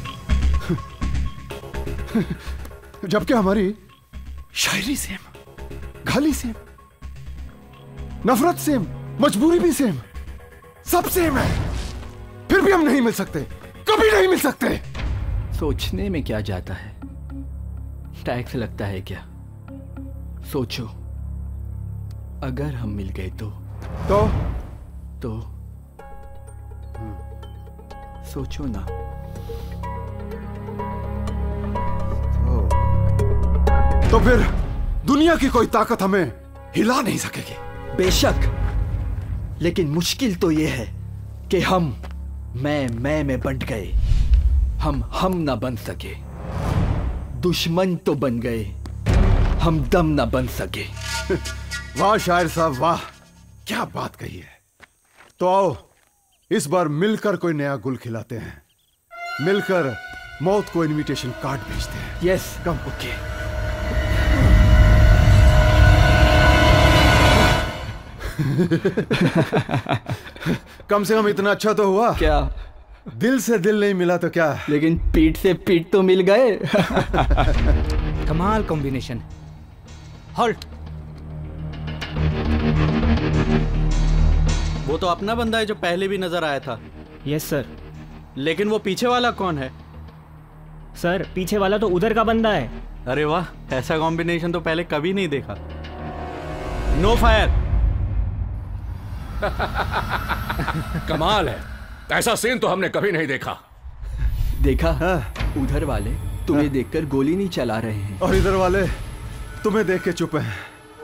जबकि हमारी शायरी सेम, गाली सेम, नफरत सेम, मजबूरी भी सेम, सब सेम है, फिर भी हम नहीं मिल सकते, कभी नहीं मिल सकते। सोचने में क्या जाता है? टैक्स लगता है क्या? सोचो, अगर हम मिल गए तो तो तो सोचो ना। तो, तो फिर दुनिया की कोई ताकत हमें हिला नहीं सकेगी। बेशक, लेकिन मुश्किल तो यह है कि हम मैं मैं में बंट गए, हम हम ना बन सके। दुश्मन तो बन गए, हम दम ना बन सके। वाह शायर साहब वाह, क्या बात कही है। तो आओ इस बार मिलकर कोई नया गुल खिलाते हैं, मिलकर मौत को इनविटेशन कार्ड भेजते हैं। यस, कम। ओके। कम से कम इतना अच्छा तो हुआ। क्या? दिल से दिल नहीं मिला तो क्या, लेकिन पीठ से पीठ तो मिल गए। कमाल कॉम्बिनेशन। हॉल्ट। वो तो अपना बंदा है जो पहले भी नजर आया था। Yes sir. लेकिन वो पीछे वाला कौन है? सर पीछे वाला तो उधर का बंदा है। अरे वाह, ऐसा कॉम्बिनेशन तो पहले कभी नहीं देखा। No fire. कमाल है, ऐसा सीन तो हमने कभी नहीं देखा। देखा उधर वाले तुम्हें देखकर गोली नहीं चला रहे हैं और इधर वाले तुम्हें देख के चुप हैं।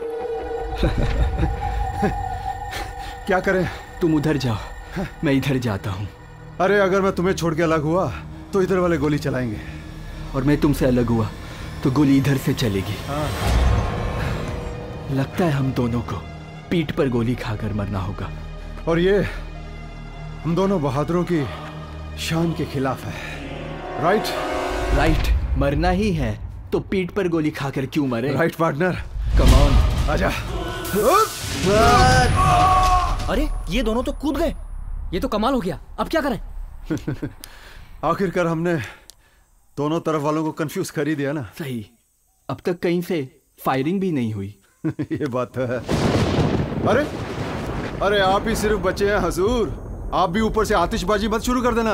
क्या करें? तुम उधर जाओ, मैं इधर जाता हूँ। अरे अगर मैं तुम्हें छोड़ के अलग हुआ तो इधर वाले गोली चलाएंगे, और मैं तुमसे अलग हुआ तो गोली इधर से चलेगी। हाँ। लगता है हम दोनों को पीठ पर गोली खाकर मरना होगा। और ये हम दोनों बहादुरों की शान के खिलाफ है। राइट राइट, मरना ही है तो पीठ पर गोली खाकर क्यों मरे? राइट पार्टनर, कम ऑन, आजा। अरे ये दोनों तो कूद गए, ये तो कमाल हो गया। अब क्या करें? आखिरकार हमने दोनों तरफ वालों को कंफ्यूज कर ही दिया ना। सही, अब तक कहीं से फायरिंग भी नहीं हुई। ये बात है। अरे अरे आप ही सिर्फ बचे हैं हुजूर, आप भी ऊपर से आतिशबाजी मत शुरू कर देना।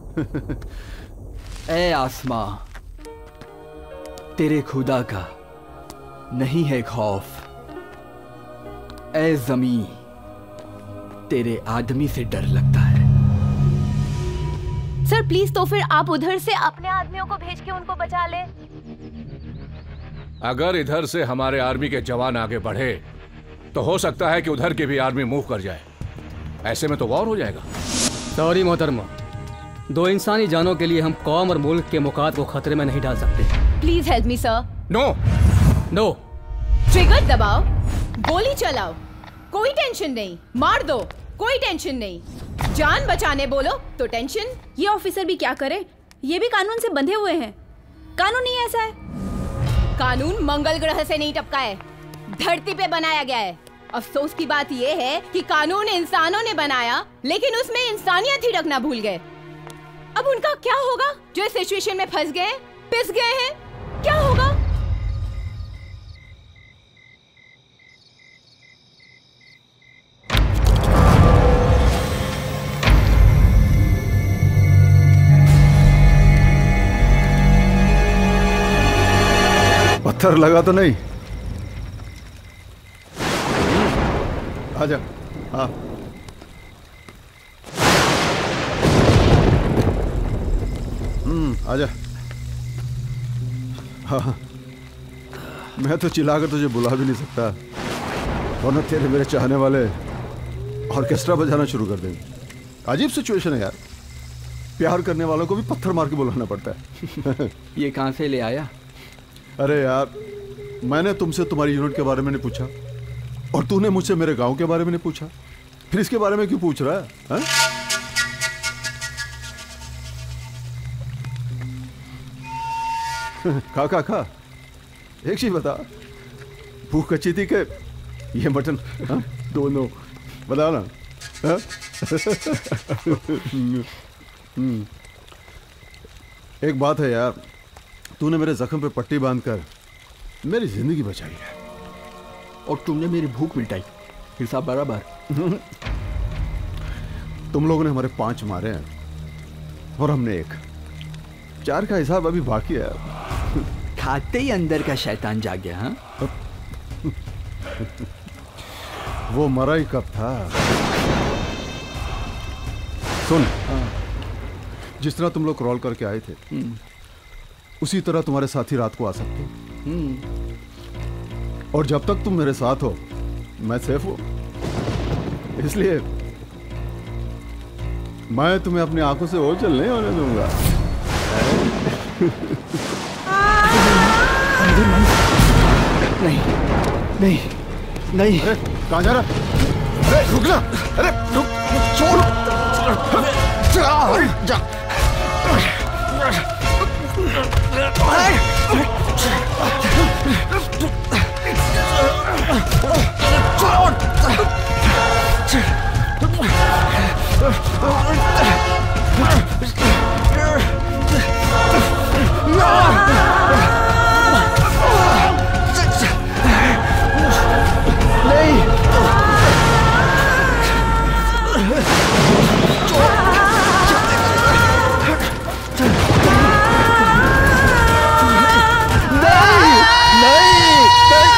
ए आसमां, तेरे खुदा का नहीं है खौफ। ए जमीन, तेरे आदमी से डर लगता है। सर प्लीज, तो फिर आप उधर से अपने आदमियों को भेज के उनको बचा ले। अगर इधर से हमारे आर्मी के जवान आगे बढ़े तो हो सकता है कि उधर की भी आर्मी मूव कर जाए। ऐसे में तो वॉर हो जाएगा। सॉरी मोहतरमा, दो इंसानी जानों के लिए हम कौम और मुल्क के मुकाद को खतरे में नहीं डाल सकते। Please help me sir. No no. Trigger दबाओ, गोली चलाओ, कोई टेंशन नहीं। मार दो, कोई टेंशन नहीं। जान बचाने बोलो तो टेंशन। ये ऑफिसर भी क्या करे, ये भी कानून से बंधे हुए हैं। कानून ही ऐसा है। कानून मंगल ग्रह से नहीं टपका है, धरती पे बनाया गया है। अफसोस की बात यह है कि कानून इंसानों ने बनाया, लेकिन उसमें इंसानियत ही रखना भूल गए। अब उनका क्या होगा जो इस सिचुएशन में फंस गए, पिस गए हैं? क्या होगा? पत्थर लगा तो नहीं? आजा। हाँ हम्म आजा। हाँ मैं तो चिल्लाकर तुझे बुला भी नहीं सकता, वरना तेरे मेरे चाहने वाले ऑर्केस्ट्रा बजाना शुरू कर देंगे। अजीब सिचुएशन है यार, प्यार करने वालों को भी पत्थर मार के बुलाना पड़ता है। ये कहाँ से ले आया? अरे यार, मैंने तुमसे तुम्हारी यूनिट के बारे में नहीं पूछा और तूने मुझसे मेरे गांव के बारे में नहीं पूछा, फिर इसके बारे में क्यों पूछ रहा है, है? खा खा खा, एक चीज बता, भूख अच्छी थी कि ये मटन? हा? दोनों बता ना। हा? एक बात है यार, तूने मेरे जख्म पे पट्टी बांधकर मेरी जिंदगी बचाई है और तुमने मेरी भूख मिटाई। हिसाब बराबर। तुम लोगों ने हमारे पांच मारे हैं और हमने एक, चार का हिसाब अभी बाकी है। खाते ही अंदर का शैतान जाग गया। हाँ? वो मरा ही कब था? सुन, जिस तरह तुम लोग क्रॉल करके आए थे उसी तरह तुम्हारे साथी रात को आ सकते हो, और जब तक तुम मेरे साथ हो मैं सेफ हूं, इसलिए मैं तुम्हें अपनी आंखों से ओझल नहीं होने दूंगा। नहीं नहीं नहीं। अरे कहां जा रहा? अरे रुक ना, अरे रुक, छोड़ जा। नहीं नहीं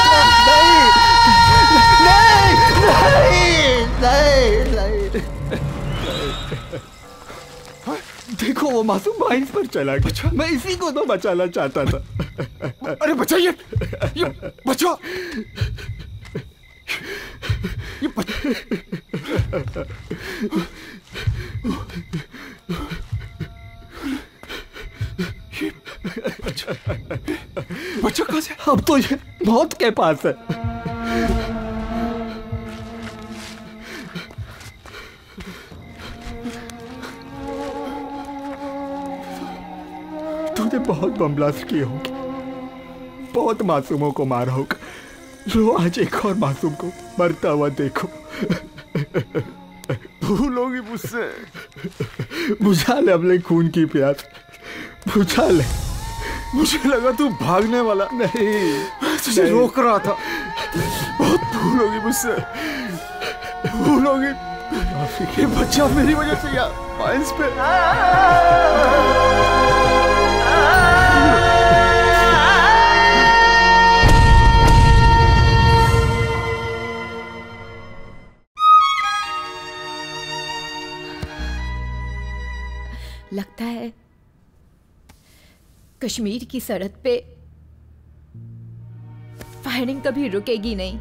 देखो वो मासूम बाइंस पर चला गया। मैं इसी को तो बचाना चाहता था। अरे बचाइए, ये बचा, ये बचा। बच्चा कहाँ से? अब तो ये मौत के पास है। तूने बहुत बम ब्लास्ट किए होंगे, बहुत मासूमों को मारा होगा। लो आज एक और मासूम को मरता हुआ देखो। भूलोगी मुझसे? बुझा ले अपने खून की प्यास, बुझा ले। मुझे लगा तू भागने वाला। नहीं, मैं तुझे रोक रहा था। बहुत भूलोगी मुझसे, भूलोगी। ये बच्चा मेरी वजह से या बाइंस पे। लगता है कश्मीर की सरहद पे फायरिंग कभी रुकेगी नहीं।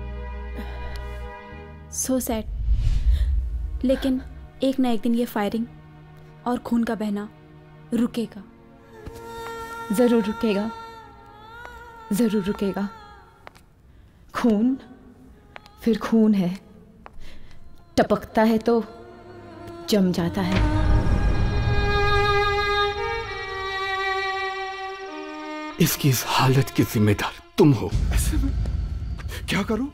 So sad. लेकिन एक ना एक दिन ये फायरिंग और खून का बहना रुकेगा। जरूर रुकेगा, जरूर रुकेगा। खून फिर खून है, टपकता है तो जम जाता है। इसकी इस हालत की जिम्मेदार तुम हो। ऐसे में क्या करूं,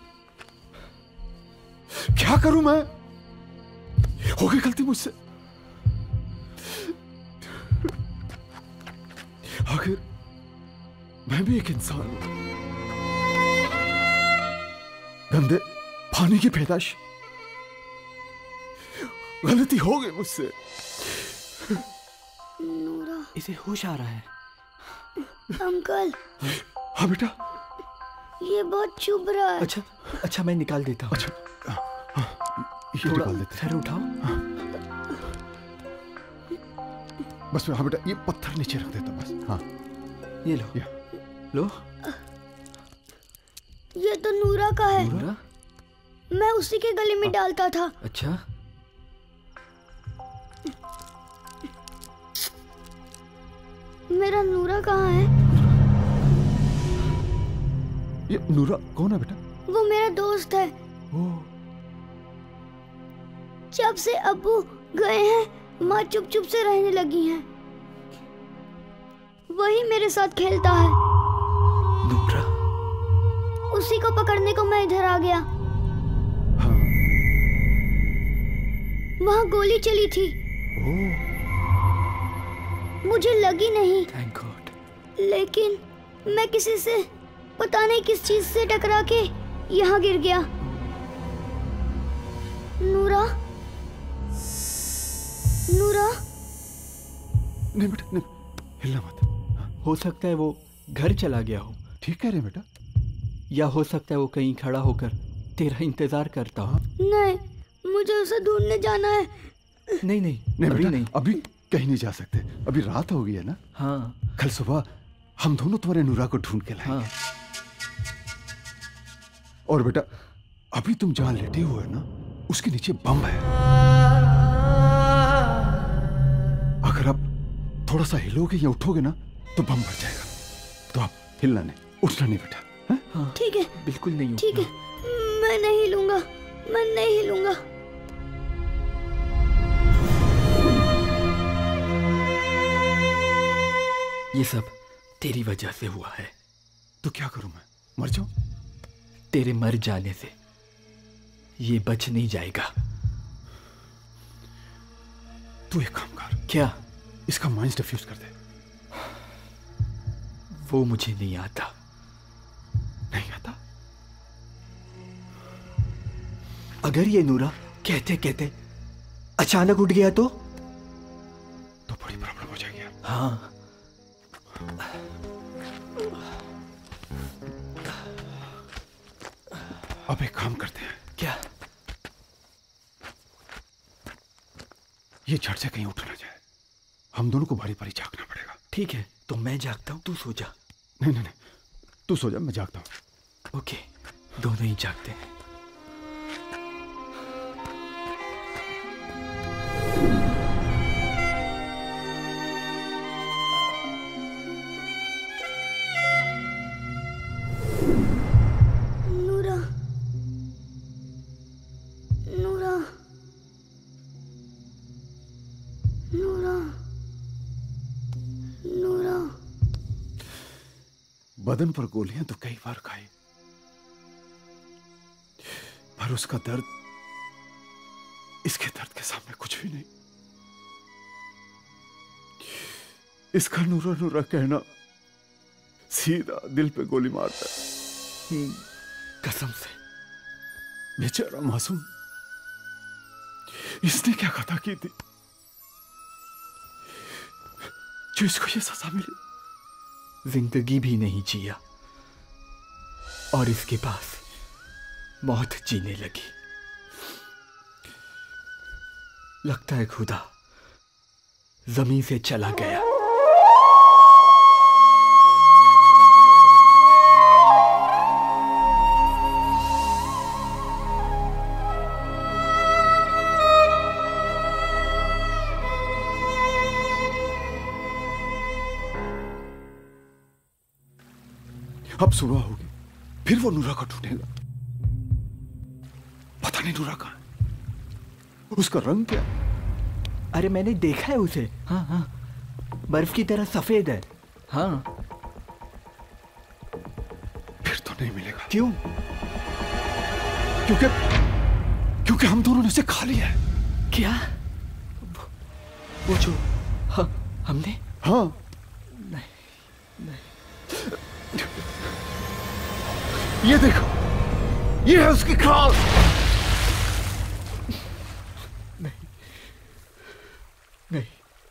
क्या करूं मैं? हो गई गलती मुझसे। आखिर मैं भी एक इंसान हूं, गंदे पानी की पैदाश। गलती हो गई मुझसे। नूरा, इसे होश आ रहा है। अंकल। हाँ बेटा। ये बहुत चुभ रहा है। अच्छा अच्छा, मैं निकाल देता हूँ। अच्छा हाँ, ये निकाल देते हैं। सर उठाओ। हाँ। बस हाँ बेटा, ये पत्थर नीचे रख देता बस। हाँ ये लो, ये लो। ये तो नूरा का है। नूरा? मैं उसी के गले में डालता था। अच्छा, मेरा नूरा कहाँ है? ये नूरा कौन है बेटा? वो मेरा दोस्त है। ओ। जब से अब्बू गए हैं, माँ चुप चुप से रहने लगी हैं। वही मेरे साथ खेलता है। नूरा। उसी को पकड़ने को मैं इधर आ गया। हाँ। वहाँ गोली चली थी। ओ। मुझे लगी नहीं। Thank God. लेकिन मैं किसी से पता नहीं किस चीज से टकरा के यहाँ गिर गया। नूरा, नूरा। नहीं बेटा, नहीं, हिलना मत। हो सकता है वो घर चला गया हो। ठीक कह रहे बेटा। या हो सकता है वो कहीं खड़ा होकर तेरा इंतजार करता हो। नहीं, मुझे उसे ढूंढने जाना है। नहीं नहीं, नहीं अभी बेटा, नहीं। अभी कहीं नहीं जा सकते। अभी रात हो गई है ना। हाँ। कल सुबह हम दोनों तुम्हारे नूरा को ढूंढ के लाएंगे। हाँ। और बेटा, अभी तुम जहां लेटे हुए हो ना, उसके नीचे बम है। अगर आप थोड़ा सा हिलोगे या उठोगे ना तो बम भर जाएगा। तो आप हिलना नहीं, उठना नहीं बेटा। हाँ। ठीक है, बिल्कुल नहीं। ठीक है, मैं नहीं हिलूंगा, मैं नहीं हिलूंगा। ये सब तेरी वजह से हुआ है। तो क्या करूं मैं? मर जाऊं? तेरे मर जाने से ये बच नहीं जाएगा। तू एक काम कर। क्या? इसका माइंड डिफ्यूज कर दे। वो मुझे नहीं आता। नहीं आता? अगर ये नूरा कहते कहते अचानक उठ गया तो तो बड़ी प्रॉब्लम हो जाएगी। हाँ। अब एक काम करते हैं। क्या? ये झट से कहीं उठ ना जाए। हम दोनों को बारी बारी जागना पड़ेगा। ठीक है, तो मैं जागता हूँ, तू सो जा। नहीं नहीं नहीं, तू सो जा, मैं जागता हूँ। ओके, दोनों ही जागते हैं। नूरा, नूरा, नूरा, नूरा। बदन पर गोलियां तो कई बार खाई, पर उसका दर्द इसके दर्द के सामने कुछ भी नहीं। इसका नूरा नूरा कहना सीधा दिल पे गोली मारता है। कसम से। बेचारा मासूम, इसने क्या खता की थी जो इसको ये सजा मिली? जिंदगी भी नहीं जिया और इसके पास मौत जीने लगी। लगता है खुदा जमीन से चला गया। अब सुबह होगी, फिर वो नूरा को ढूंढेगा। पता नहीं नूरा कहाँ है, उसका रंग क्या? अरे मैंने देखा है उसे। हाँ हाँ, बर्फ की तरह सफेद है। हाँ। फिर तो नहीं मिलेगा। क्यों? क्योंकि क्योंकि हम दोनों ने उसे खा लिया है। क्या? वो जो हाँ, हमने? हाँ। नहीं, नहीं। ये देखो, ये है उसकी खाल। नहीं, नहीं।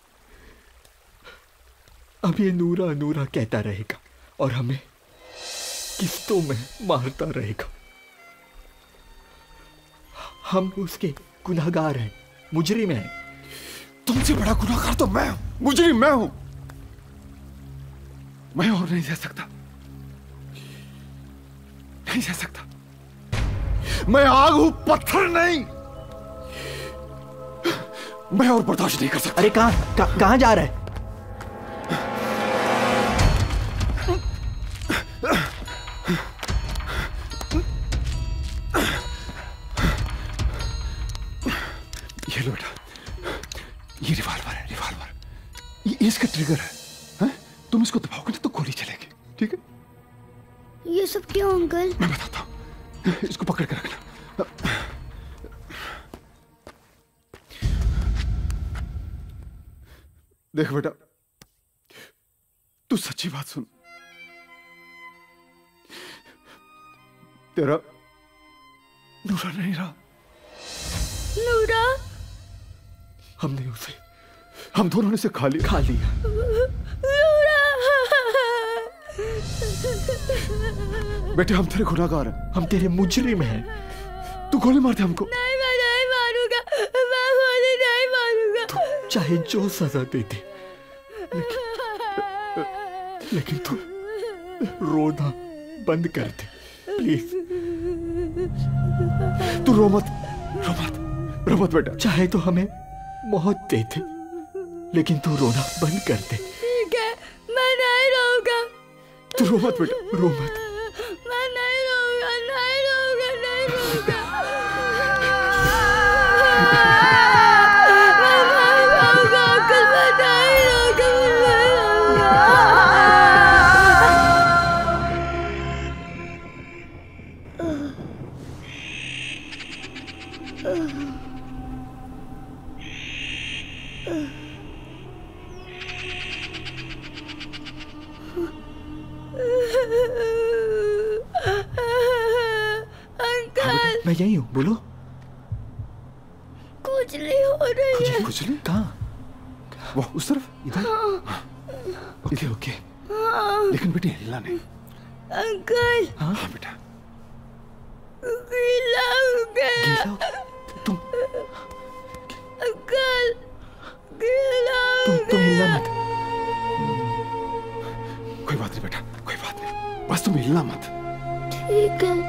अब ये नूरा नूरा कहता रहेगा और हमें किस्तों में मारता रहेगा। हम उसके गुनहगार हैं, मुजरिम हैं। तुमसे बड़ा गुनहगार तो मैं हूं, मुजरिम मैं हूं। मैं और नहीं सह सकता, नहीं सह सकता। मैं आग हूं, पत्थर नहीं। मैं और बर्दाश्त नहीं कर सकता। अरे कहां कहां कहां जा रहा है? ये लो बेटा, ये रिवॉल्वर है, रिवॉल्वर। ये इसका ट्रिगर है, है? तुम इसको दबाओगे ना तो गोली चलेगी, ठीक है? ये सब क्यों अंकल? मैं बताता हूं, इसको पकड़ के रखना। देख बेटा, तू सच्ची बात सुन। तेरा नूरा नहीं रहा। नूरा? हमने उसे, हम दोनों ने उसे खा लिया। खा लिया। बेटे हम तेरे गुनहगार हैं। हम तेरे मुजरिम हैं। तू गोली मारते हमको। नहीं, मैं नहीं मारूंगा, मैं गोली नहीं मारूंगा। तू चाहे जो सजा दे दे, लेकिन, लेकिन तू रोना बंद कर दे प्लीज। तू रो मत, रो मत, रो मत बेटा। चाहे तो हमें मौत दे दे, लेकिन तू रोना बंद कर दे। ठीक है, मैं नहीं रोऊंगा। तू रो मत बेटा, रो मत। मैं नहीं रोऊंगा, नहीं रोऊंगा, नहीं रोऊंगा। मैं नहीं रोऊंगा अंकल, मैं नहीं रोऊंगा, मैं नहीं रोऊंगा। अंकल, मैं यही हूँ, बोलो। खुजली हो रही है। खुजली? कहाँ? वो उस तरफ, इधर। हाँ। ओके ओके, हाँ। लेकिन बेटे हिलना नहीं। अंकल। हाँ बेटा। गीला हो गया। गीला? तुम? अंकल। हिलना मत। ठीक है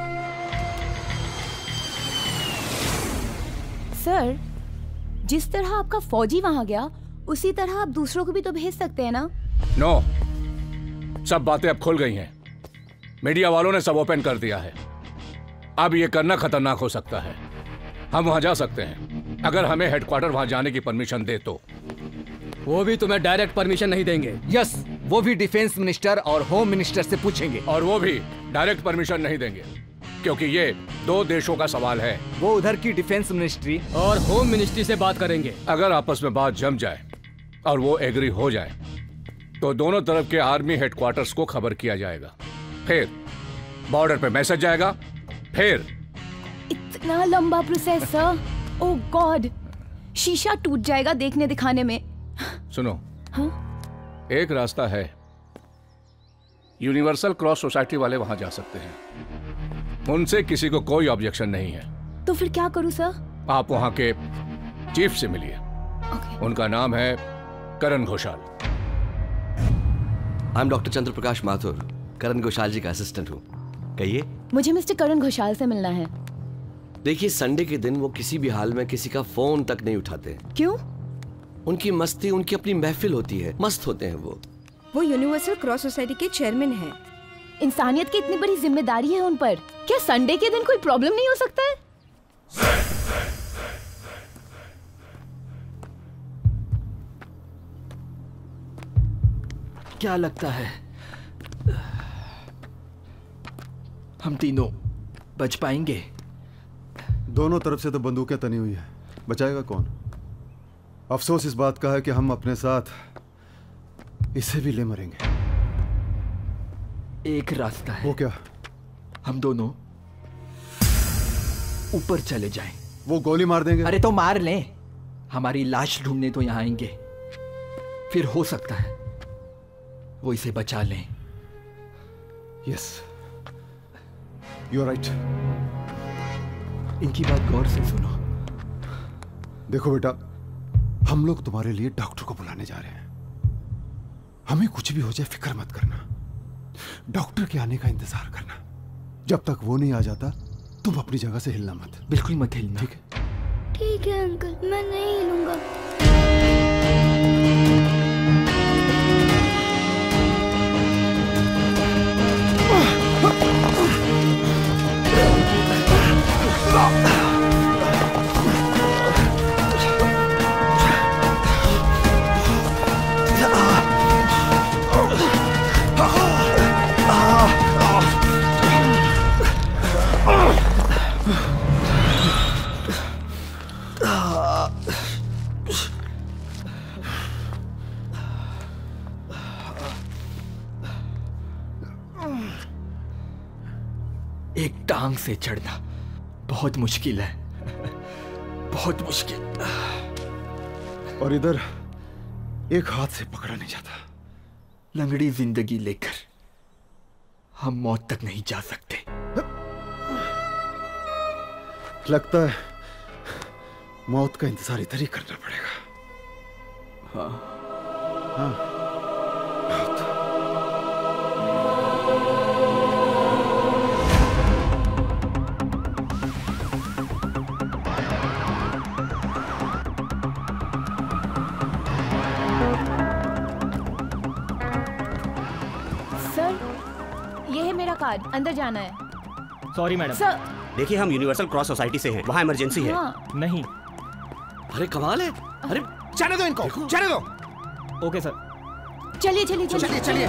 सर, जिस तरह आपका फौजी वहां गया उसी तरह आप दूसरों को भी तो भेज सकते हैं ना? नो, सब बातें अब खुल गई हैं। मीडिया वालों ने सब ओपन कर दिया है। अब ये करना खतरनाक हो सकता है। हम वहां जा सकते हैं अगर हमें हेडक्वार्टर वहां जाने की परमिशन दे तो। वो भी तुम्हें डायरेक्ट परमिशन नहीं देंगे। यस, वो भी डिफेंस मिनिस्टर और होम मिनिस्टर से पूछेंगे। और वो भी डायरेक्ट परमिशन नहीं देंगे क्योंकि ये दो देशों का सवाल है। वो उधर की डिफेंस मिनिस्ट्री और होम मिनिस्ट्री से बात करेंगे। अगर आपस में बात जम जाए और वो एग्री हो जाए तो दोनों तरफ के आर्मी हेडक्वार्टर्स को खबर किया जाएगा, फिर बॉर्डर पे मैसेज जाएगा, फिर इतना लंबा प्रोसेस सर। ओह गॉड, शीशा टूट जाएगा देखने दिखाने में। सुनो, हाँ? एक रास्ता है। यूनिवर्सल क्रॉस सोसाइटी वाले वहां जा सकते हैं। उनसे किसी को कोई ऑब्जेक्शन नहीं है। तो फिर क्या करूं सर? आप वहां के चीफ से मिलिए। okay. उनका नाम है Karan Ghoshal. I am doctor Chandra Prakash Mathur, Karan Ghoshal ji का असिस्टेंट हूँ। कहिए। मुझे मिस्टर करण घोषाल से मिलना है। देखिए, संडे के दिन वो किसी भी हाल में किसी का फोन तक नहीं उठाते। क्यों? उनकी मस्ती, उनकी अपनी महफिल होती है, मस्त होते हैं वो। वो यूनिवर्सल क्रॉस सोसाइटी के चेयरमैन हैं। इंसानियत की इतनी बड़ी जिम्मेदारी है उन पर, क्या संडे के दिन कोई प्रॉब्लम नहीं हो सकता है? क्या लगता है हम तीनों बच पाएंगे? दोनों तरफ से तो बंदूकें तनी हुई है, बचाएगा कौन? अफसोस इस बात का है कि हम अपने साथ इसे भी ले मरेंगे। एक रास्ता है। वो क्या? हम दोनों ऊपर चले जाएं। वो गोली मार देंगे। अरे तो मार लें, हमारी लाश ढूंढने तो यहां आएंगे, फिर हो सकता है वो इसे बचा लें। Yes, you are right. इनकी बात गौर से सुनो। देखो बेटा, हम लोग तुम्हारे लिए डॉक्टर को बुलाने जा रहे हैं। हमें कुछ भी हो जाए फिक्र मत करना, डॉक्टर के आने का इंतजार करना। जब तक वो नहीं आ जाता तुम अपनी जगह से हिलना मत। बिल्कुल मत हिलना। ठीक है? ठीक है अंकल, मैं नहीं हिलूंगा। एक टांग से चढ़ना बहुत मुश्किल है, बहुत मुश्किल। और इधर एक हाथ से पकड़ा नहीं जाता। लंगड़ी जिंदगी लेकर हम मौत तक नहीं जा सकते। लगता है मौत का इंतजार इधर ही करना पड़ेगा। हाँ हाँ। कार्ड, अंदर जाना है। Sorry madam. सर देखिए, हम यूनिवर्सल क्रॉस सोसाइटी से हैं, वहाँ इमरजेंसी है। हाँ। नहीं। अरे कमाल है। अरे जाने दो इनको, जाने दो। Okay sir. चलिए चलिए चलिए चलिए।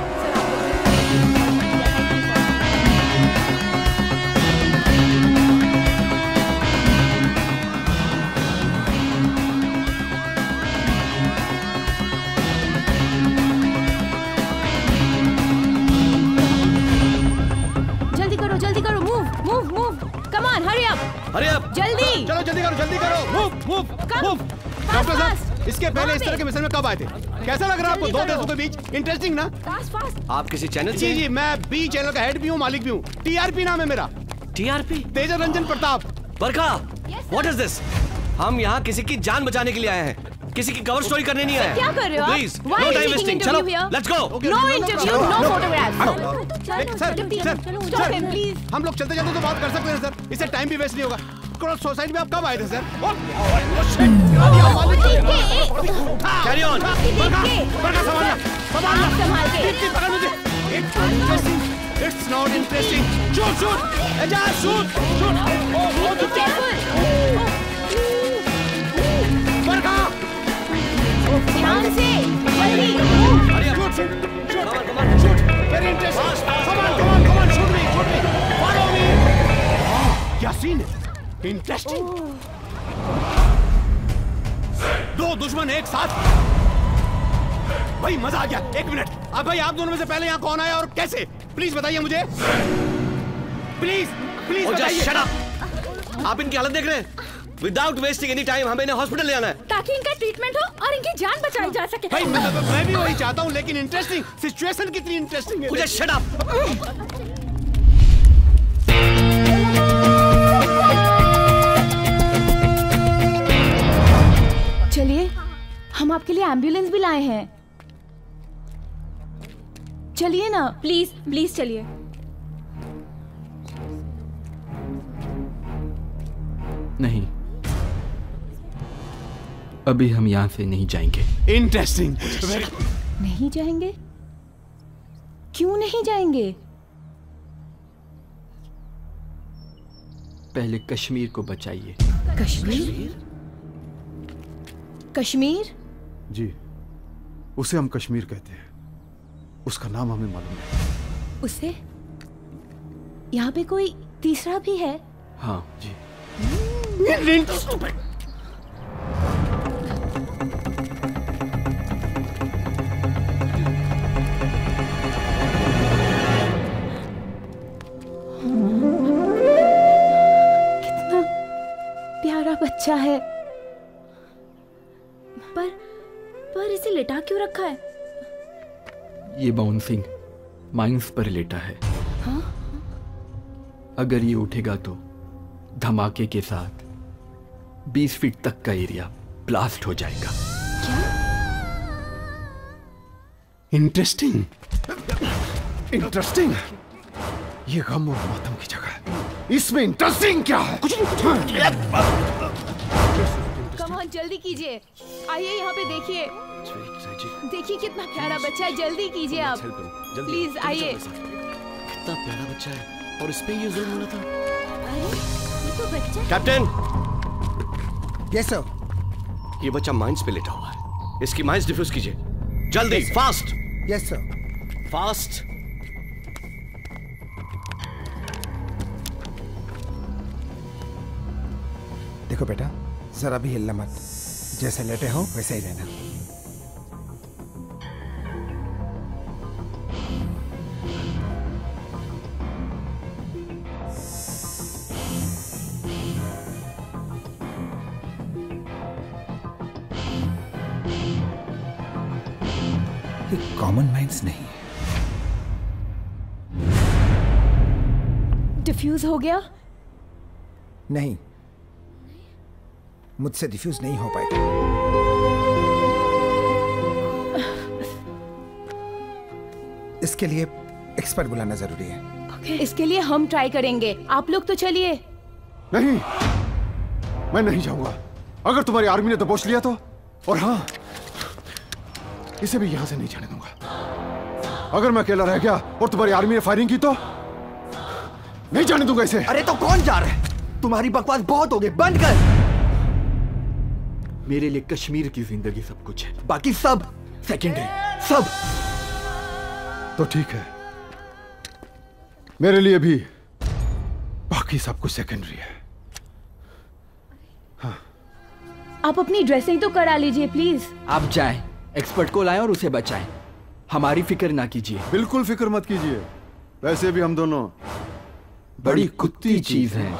अरे अब चलो जल्दी जल्दी करो, जल्दी करो। Move move move. डॉक्टर साहब, इसके पहले इस तरह के मिशन में कब आए थे? कैसा लग रहा है आपको दो देशों के बीच? इंटरेस्टिंग ना? Fast fast. आप किसी चैनल जी जी, मैं बी चैनल का हेड भी हूँ, मालिक भी हूँ। टीआरपी नाम है मेरा। TRP? Tej Ranjan Pratap. Barkha, what is this? हम यहाँ किसी की जान बचाने के लिए आए हैं। किसी की कवर स्टोरी करने नहीं आया। क्या कर रहे हो आप? Please Why no are you time taking wasting, interview चलो here? Let's go. No interview, no photographs. Sir Stop him, please. हम लोग चलते चलते तो बात कर सकते हैं सर, इससे टाइम भी वेस्ट नहीं होगा। क्रॉस सोसाइटी में आप कब आए थे sir? Carry on. It's not interesting. Shoot, shoot. Ajay, shoot, shoot. Oh, oh, Be careful. Barka. ध्यान से, जल्दी. Shoot, shoot, shoot. Come on, come on, shoot. Very interesting. Come on, come on, come on, shoot me, shoot me. Follow me. क्या scene है? Interesting. दो दुश्मन एक साथ. भाई मजा आ गया। एक मिनट। अब भाई आप दोनों में से पहले यहाँ कौन आया और कैसे? प्लीज बताइए मुझे। प्लीज, प्लीज बताइए। Shut up. आप इनकी हालत देख रहे हैं? विदाउट वेस्टिंग एनी टाइम हमें इन्हें हॉस्पिटल ले आना है ताकि इनका ट्रीटमेंट हो और इनकी जान बचाई जा सके। भाई मैं, मैं भी वही चाहता हूँ, लेकिन इंटरेस्टिंग सिचुएशन कितनी इंटरेस्टिंग है। मुझे शट अप। चलिए, हम आपके लिए एम्बुलेंस भी लाए हैं। चलिए ना, प्लीज प्लीज चलिए। नहीं, अभी हम यहाँ से नहीं जाएंगे। इंटरेस्टिंग। नहीं जाएंगे? क्यों नहीं जाएंगे? पहले कश्मीर को बचाइए। कश्मीर? कश्मीर? जी, उसे हम कश्मीर कहते हैं। उसका नाम हमें मालूम है। उसे? यहाँ पे कोई तीसरा भी है? हाँ जी। कितना प्यारा बच्चा है। पर पर इसे लिटा क्यों रखा है? ये बाउंसिंग माइंस पर लेटा है। हाँ? अगर ये उठेगा तो धमाके के साथ बीस फीट तक का एरिया ब्लास्ट हो जाएगा। Interesting, interesting. ये गम और मातम की जगह है, इसमें इंटरेस्टिंग क्या है? कुछ नहीं, कुछ नहीं। कम ऑन, जल्दी कीजिए। आइए यहाँ पे देखिए। देखिए कितना प्यारा बच्चा है। जल्दी कीजिए आप, प्लीज आइए। कितना प्यारा बच्चा है और इस पे ये जुल्म हो रहा था। अरे ये तो बच्चा। कैप्टन। Yes sir. ये बच्चा माइंस पे लेटा हुआ है, इसकी माइंस डिफ्यूज कीजिए जल्दी। yes, fast. Yes sir. Fast. देखो बेटा, जरा भी हिलना मत। जैसे लेटे हो वैसे ही रहना। कॉमन माइंड्स नहीं है। डिफ्यूज हो गया? नहीं, मुझसे डिफ्यूज नहीं हो पाएगा। इसके लिए एक्सपर्ट बुलाना जरूरी है। okay. इसके लिए हम ट्राई करेंगे, आप लोग तो चलिए। नहीं, मैं नहीं जाऊंगा। अगर तुम्हारी आर्मी ने दबोच लिया तो, और हाँ, इसे भी यहां से नहीं जाने दूंगा। अगर मैं अकेला रह गया और तुम्हारी आर्मी ने फायरिंग की तो नहीं जाने दूंगा इसे। अरे तो कौन जा रहा है? तुम्हारी बकवास बहुत हो गई, बंद कर। मेरे लिए कश्मीर की जिंदगी सब कुछ है, बाकी सब सेकेंडरी, सब। तो ठीक है, मेरे लिए भी बाकी सब कुछ सेकेंडरी है। हाँ। आप अपनी ड्रेसिंग तो करा लीजिए प्लीज। आप जाएं, एक्सपर्ट को लाएं और उसे बचाएं। हमारी फिक्र ना कीजिए। बिल्कुल फिक्र मत कीजिए, वैसे भी हम दोनों बड़ी कुत्ती चीज हैं।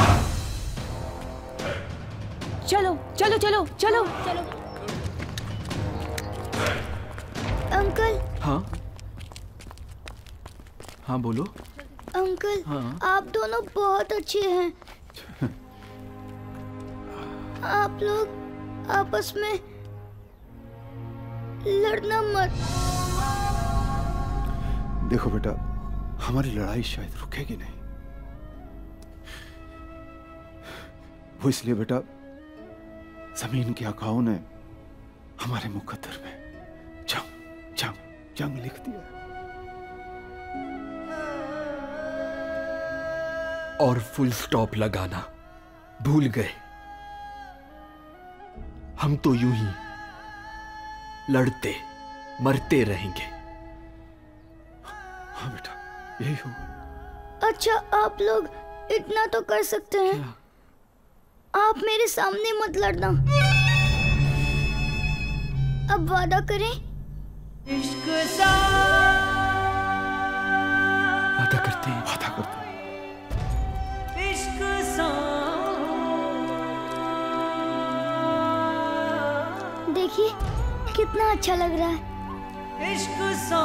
चलो चलो चलो चलो चलो। अंकल। हाँ हाँ बोलो। अंकल, हाँ? आप दोनों बहुत अच्छे हैं। आप लोग आपस में लड़ना मत। देखो बेटा, हमारी लड़ाई शायद रुकेगी नहीं। वो इसलिए बेटा, जमीन के आकाओं ने हमारे मुकद्दर में जंग जंग जंग लिख दिया। और फुल स्टॉप लगाना भूल गए। हम तो यूं ही लड़ते मरते रहेंगे। हाँ बेटा, यही होगा। अच्छा, आप लोग इतना तो कर सकते हैं, आप मेरे सामने मत लड़ना। अब वादा करें। इश्क वादा करते हैं, वादा करते हैं। इश्क देखिए कितना अच्छा लग रहा है। इश्क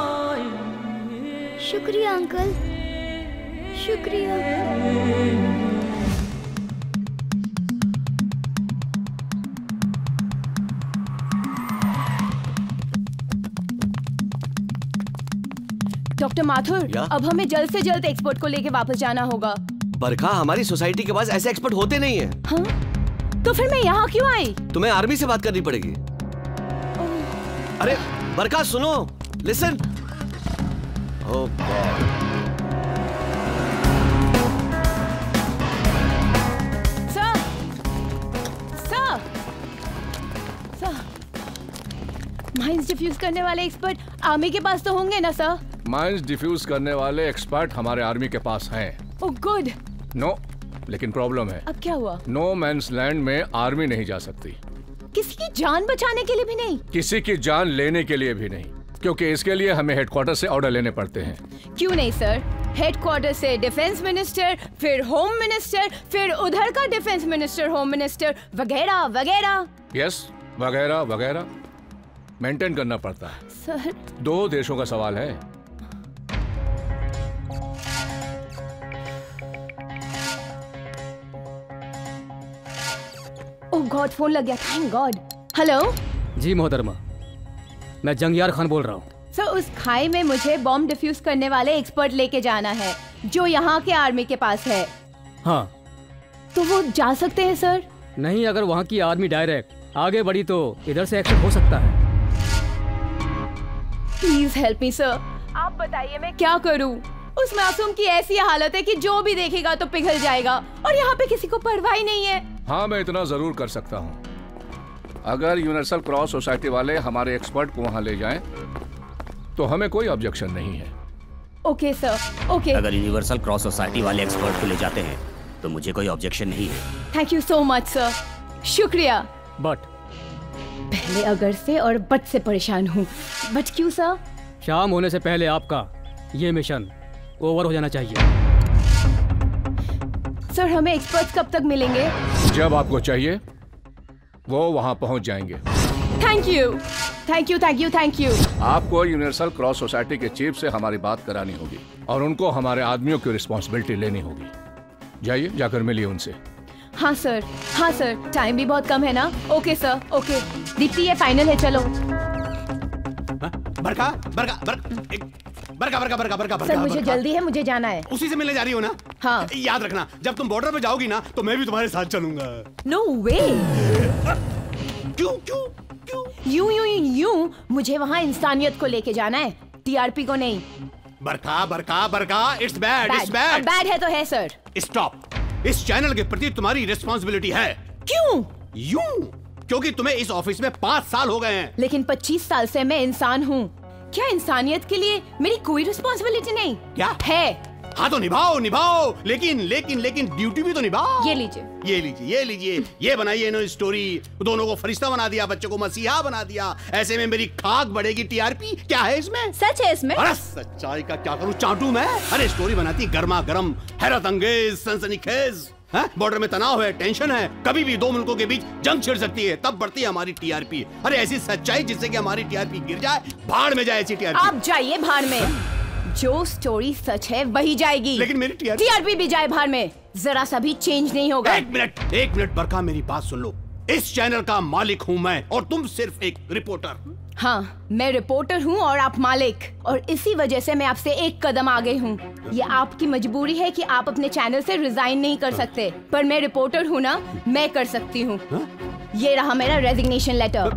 शुक्रिया अंकल, शुक्रिया। डॉक्टर माथुर, अब हमें जल्द से जल्द एक्सपर्ट को लेके वापस जाना होगा। बरखा, हमारी सोसाइटी के पास ऐसे एक्सपर्ट होते नहीं है। हाँ? तो फिर मैं यहाँ क्यों आई? तुम्हें आर्मी से बात करनी पड़ेगी। अरे बरखा सुनो, listen. Oh god. Sir, sir, sir, mines defuse करने वाले एक्सपर्ट आर्मी के पास तो होंगे ना सर? माइंस डिफ्यूज करने वाले एक्सपर्ट हमारे आर्मी के पास हैं। Oh good. नो, लेकिन प्रॉब्लम है। अब क्या हुआ? नो मैंस लैंड में आर्मी नहीं जा सकती। किसी की जान बचाने के लिए भी नहीं? किसी की जान लेने के लिए भी नहीं, क्योंकि इसके लिए हमें हेडक्वार्टर से ऑर्डर लेने पड़ते हैं। क्यों नहीं सर? हेडक्वार्टर से डिफेंस मिनिस्टर, फिर होम मिनिस्टर, फिर उधर का डिफेंस मिनिस्टर, होम मिनिस्टर वगैरह वगैरह। यस, वगैरह वगैरह मेंटेन करना पड़ता है। सर, दो देशों का सवाल है। ओह गॉड, फोन लग गया, थैंक गॉड। हेलो जी मोहतरमा, मैं जंगियार खान बोल रहा हूँ। सर, उस खाई में मुझे बॉम्ब डिफ्यूज करने वाले एक्सपर्ट लेके जाना है जो यहाँ के आर्मी के पास है। हाँ, तो वो जा सकते हैं सर? नहीं, अगर वहाँ की आर्मी डायरेक्ट आगे बढ़ी तो इधर से एक्शन हो सकता है। Please help me sir. आप बताइए मैं क्या करूँ? उस मासूम की ऐसी हालत है कि जो भी देखेगा तो पिघल जाएगा, और यहाँ पे किसी को परवाह ही नहीं है। हाँ, मैं इतना जरूर कर सकता हूँ। अगर यूनिवर्सल क्रॉस सोसाइटी वाले हमारे एक्सपर्ट को वहाँ ले जाएं, तो हमें कोई ऑब्जेक्शन नहीं है। Okay sir, okay. अगर यूनिवर्सल क्रॉस सोसाइटी वाले एक्सपर्ट को ले जाते हैं तो मुझे कोई ऑब्जेक्शन नहीं है। Thank you so much sir, शुक्रिया। बट पहले अगर से और बट से परेशान हूँ। बट क्यों सर? शाम होने से पहले आपका ये मिशन ओवर हो जाना चाहिए। सर, हमें एक्सपर्ट्स कब तक मिलेंगे? जब आपको चाहिए वो वहाँ पहुँच जाएंगे। Thank you, thank you, thank you, thank you. आपको यूनिवर्सल क्रॉस सोसाइटी के चीफ से हमारी बात करानी होगी और उनको हमारे आदमियों की रिस्पॉन्सिबिलिटी लेनी होगी। जाइए, जाकर मिलिए उनसे। हाँ सर, हाँ सर, टाइम भी बहुत कम है ना। Okay sir, okay. दीप्ति, ये फाइनल है, चलो। बरका, बरका, बरका, बरका, बरका, बरका, बरका, सर, मुझे जल्दी है, मुझे जाना है। उसी से मिलने जा रही हो ना? हाँ। याद रखना, जब तुम बॉर्डर पे जाओगी ना तो मैं भी तुम्हारे साथ चलूंगा। No way. क्यों क्यों क्यों? यूं यूं यूं मुझे वहाँ इंसानियत को लेके जाना है, टीआरपी को नहीं। Barkha, Barkha, Barkha, it's bad, it's bad. Bad है तो है सर। स्टॉप। इस चैनल के प्रति तुम्हारी रिस्पॉन्सिबिलिटी है। क्यों? यूं क्योंकि तुम्हें इस ऑफिस में पाँच साल हो गए हैं। लेकिन पच्चीस साल से मैं इंसान हूँ। क्या इंसानियत के लिए मेरी कोई रिस्पॉन्सिबिलिटी नहीं? क्या है? हाँ तो निभाओ, निभाओ, लेकिन लेकिन लेकिन ड्यूटी भी तो निभाओ। ये लीजिए, ये लीजिए, ये लीजिए, ये बनाइए इन्होंने स्टोरी। दोनों को फरिश्ता बना दिया, बच्चों को मसीहा बना दिया। ऐसे में मेरी खाक बढ़ेगी। टीआरपी क्या है इसमें? सच है इसमें? अरे सच्चाई का क्या करूं, चाटू मैं? अरे स्टोरी बनाती गर्मा गर्म, हैरत अंगेज, सनसनीखेज। बॉर्डर में तनाव है, टेंशन है, कभी भी दो मुल्कों के बीच जंग छिड़ सकती है, तब बढ़ती है हमारी टीआरपी। अरे ऐसी सच्चाई जिससे कि हमारी टीआरपी गिर जाए, भाड़ में जाए ऐसी टीआरपी। आप जाइए भाड़ में। जो स्टोरी सच है वही जाएगी, लेकिन मेरी टीआरपी टीआरपी भी जाए भाड़ में, जरा सा भी चेंज नहीं होगा। एक मिनट, एक मिनट बरका, मेरी बात सुन लो। इस चैनल का मालिक हूँ मैं और तुम सिर्फ एक रिपोर्टर। हाँ, मैं रिपोर्टर हूँ और आप मालिक, और इसी वजह से मैं आपसे एक कदम आगे हूँ। ये आपकी मजबूरी है कि आप अपने चैनल से रिजाइन नहीं कर सकते, पर मैं रिपोर्टर हूँ ना, मैं कर सकती हूँ। ये रहा मेरा resignation letter.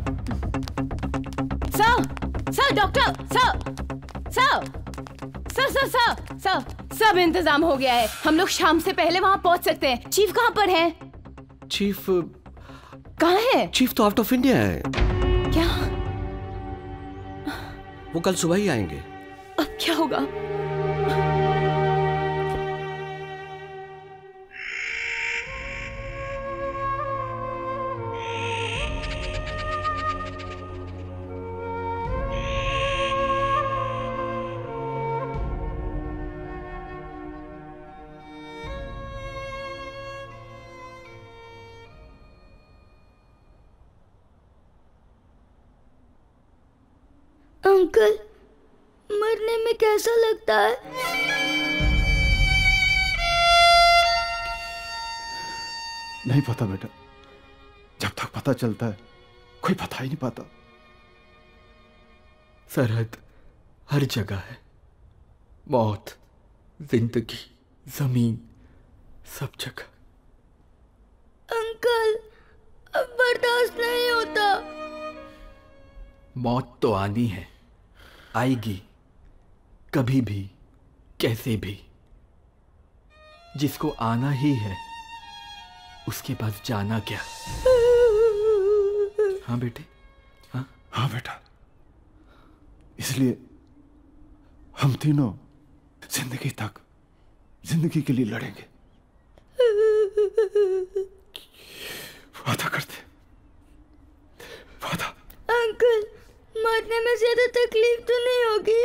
Sir, sir, doctor, sir, sir, sir, sir, sir, sir, सब इंतजाम हो गया है। हम लोग शाम से पहले वहाँ पहुँच सकते हैं। चीफ कहाँ पर है? चीफ कहाँ है? चीफ तो आउट ऑफ इंडिया है। क्या? वो कल सुबह ही आएंगे। अब क्या होगा? अंकल, मरने में कैसा लगता है? नहीं पता बेटा, जब तक पता चलता है कोई बता ही नहीं पाता। सरहद हर जगह है, मौत, जिंदगी, जमीन, सब जगह। अंकल, अब बर्दाश्त नहीं होता। मौत तो आनी है, आएगी, कभी भी, कैसे भी। जिसको आना ही है उसके पास जाना क्या। हाँ बेटे, हाँ हाँ बेटा, इसलिए हम तीनों जिंदगी तक जिंदगी के लिए लड़ेंगे। वादा करते, वादा। अंकल, मरने में ज्यादा तकलीफ तो नहीं होगी?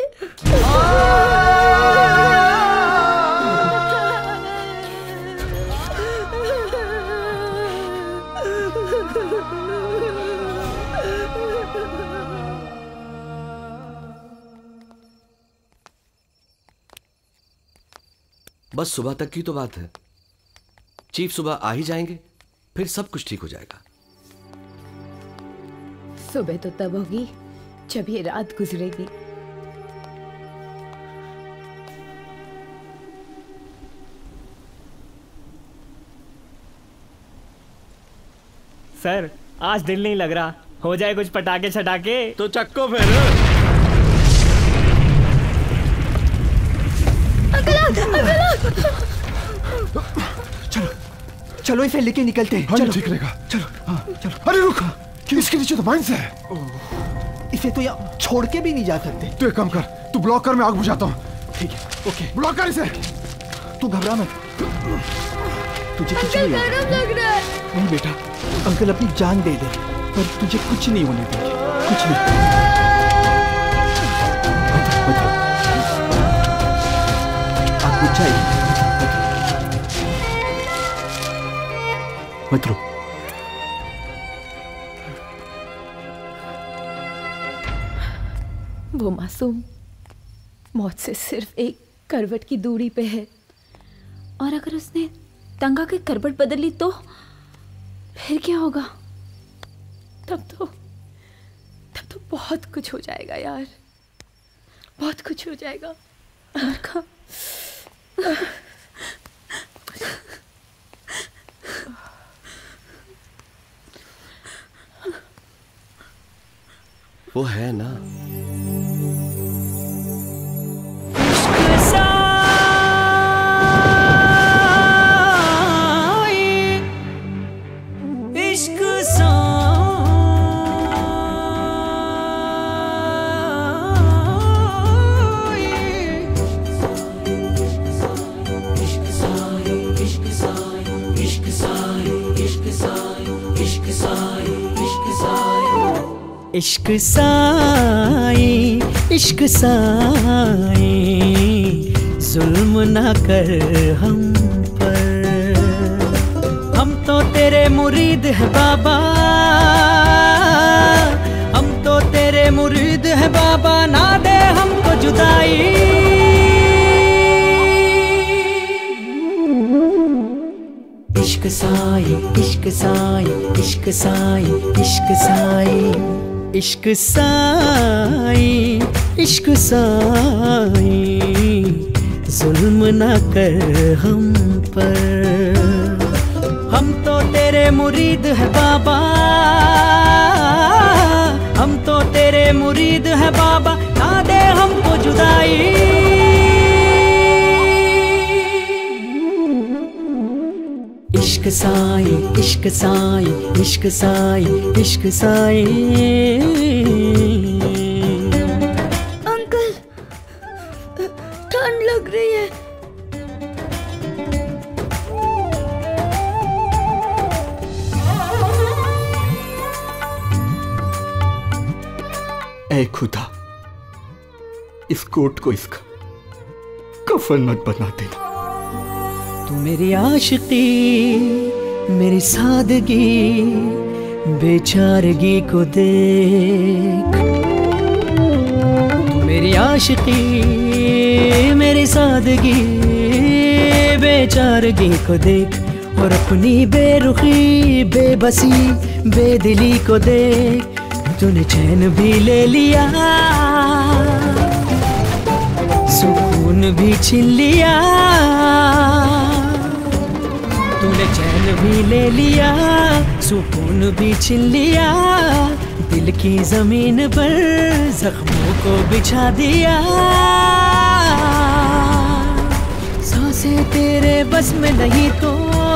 बस सुबह तक की तो बात है। चीफ सुबह आ ही जाएंगे, फिर सब कुछ ठीक हो जाएगा। सुबह तो तब होगी जब ये रात गुजरेगी। सर, आज दिल नहीं लग रहा, हो जाए कुछ पटाखे छटाके तो चक्को फिर। चलो चलो इसे लेके निकलते हैं। हाँ, चलो ठीक रहेगा। चलो हाँ चलो। अरे रुक, इसके नीचे तो माइंस है। इसे तो यहाँ छोड़ के भी नहीं जा सकते। तू एक काम कर, तू ब्लॉक कर, मैं आग बुझाता हूँ। ठीक है, ओके। ब्लॉक कर इसे। तू घबरा मत, तुझे कुछ नहीं होगा। लग रहा है। नहीं बेटा, अंकल अपनी जान दे दे, पर तुझे कुछ नहीं होने देंगे, कुछ नहीं। आग बुझ जाएगी, मत रो। वो मासूम मौत से सिर्फ एक करवट की दूरी पे है, और अगर उसने तंगा की करवट बदली तो फिर क्या होगा? तब तो तब तो बहुत कुछ हो जाएगा यार, बहुत कुछ हो जाएगा। का वो है ना, इश्क साई, इश्क साई, इश्क साई, इश्क साई, इश्क साई, इश्क साई, इश्क साई, इश्क साई, इश्क साई, जुल्म ना कर हम पर, हम तो तेरे मुरीद है बाबा, हम तो तेरे मुरीद है बाबा, ना दे हमको जुदाई। इश्क साई, इश्क साई, इश्क साई, इश्क साई। इश्क साई इश्क साई जुल्म ना कर हम पर, हम तो तेरे मुरीद है बाबा, हम तो तेरे मुरीद है बाबा, ना दे हमको जुदाई। इश्क साई इश्क साई इश्क साई इश्क साई। अंकल ठंड लग रही है। ऐ खुदा, इस कोट को इसका कफन मत बना देना। तू मेरी आशिकी मेरी सादगी बेचारगी को देख, तू मेरी आशिकी मेरी सादगी बेचारगी को देख, और अपनी बेरुखी बेबसी बेदिली को देख। तूने चैन भी ले लिया, सुकून भी छीन लिया, तूने चैन भी ले लिया, सुकून भी छीन लिया, दिल की जमीन पर जख्मों को बिछा दिया। सांसें तेरे बस में नहीं तो,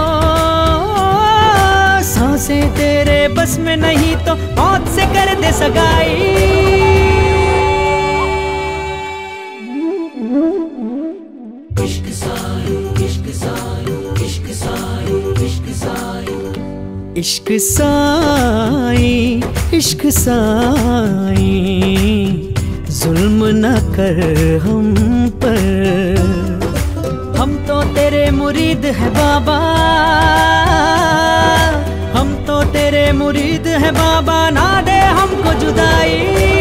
सांसें तेरे बस में नहीं तो मौत से कर दे सगाई। इश्क साई इश्क साई इश्क साई इश्क साई इश्क साई इश्क साई जुल्म न कर हम पर, हम तो तेरे मुरीद है बाबा, हम तो तेरे मुरीद है बाबा, ना दे हमको जुदाई।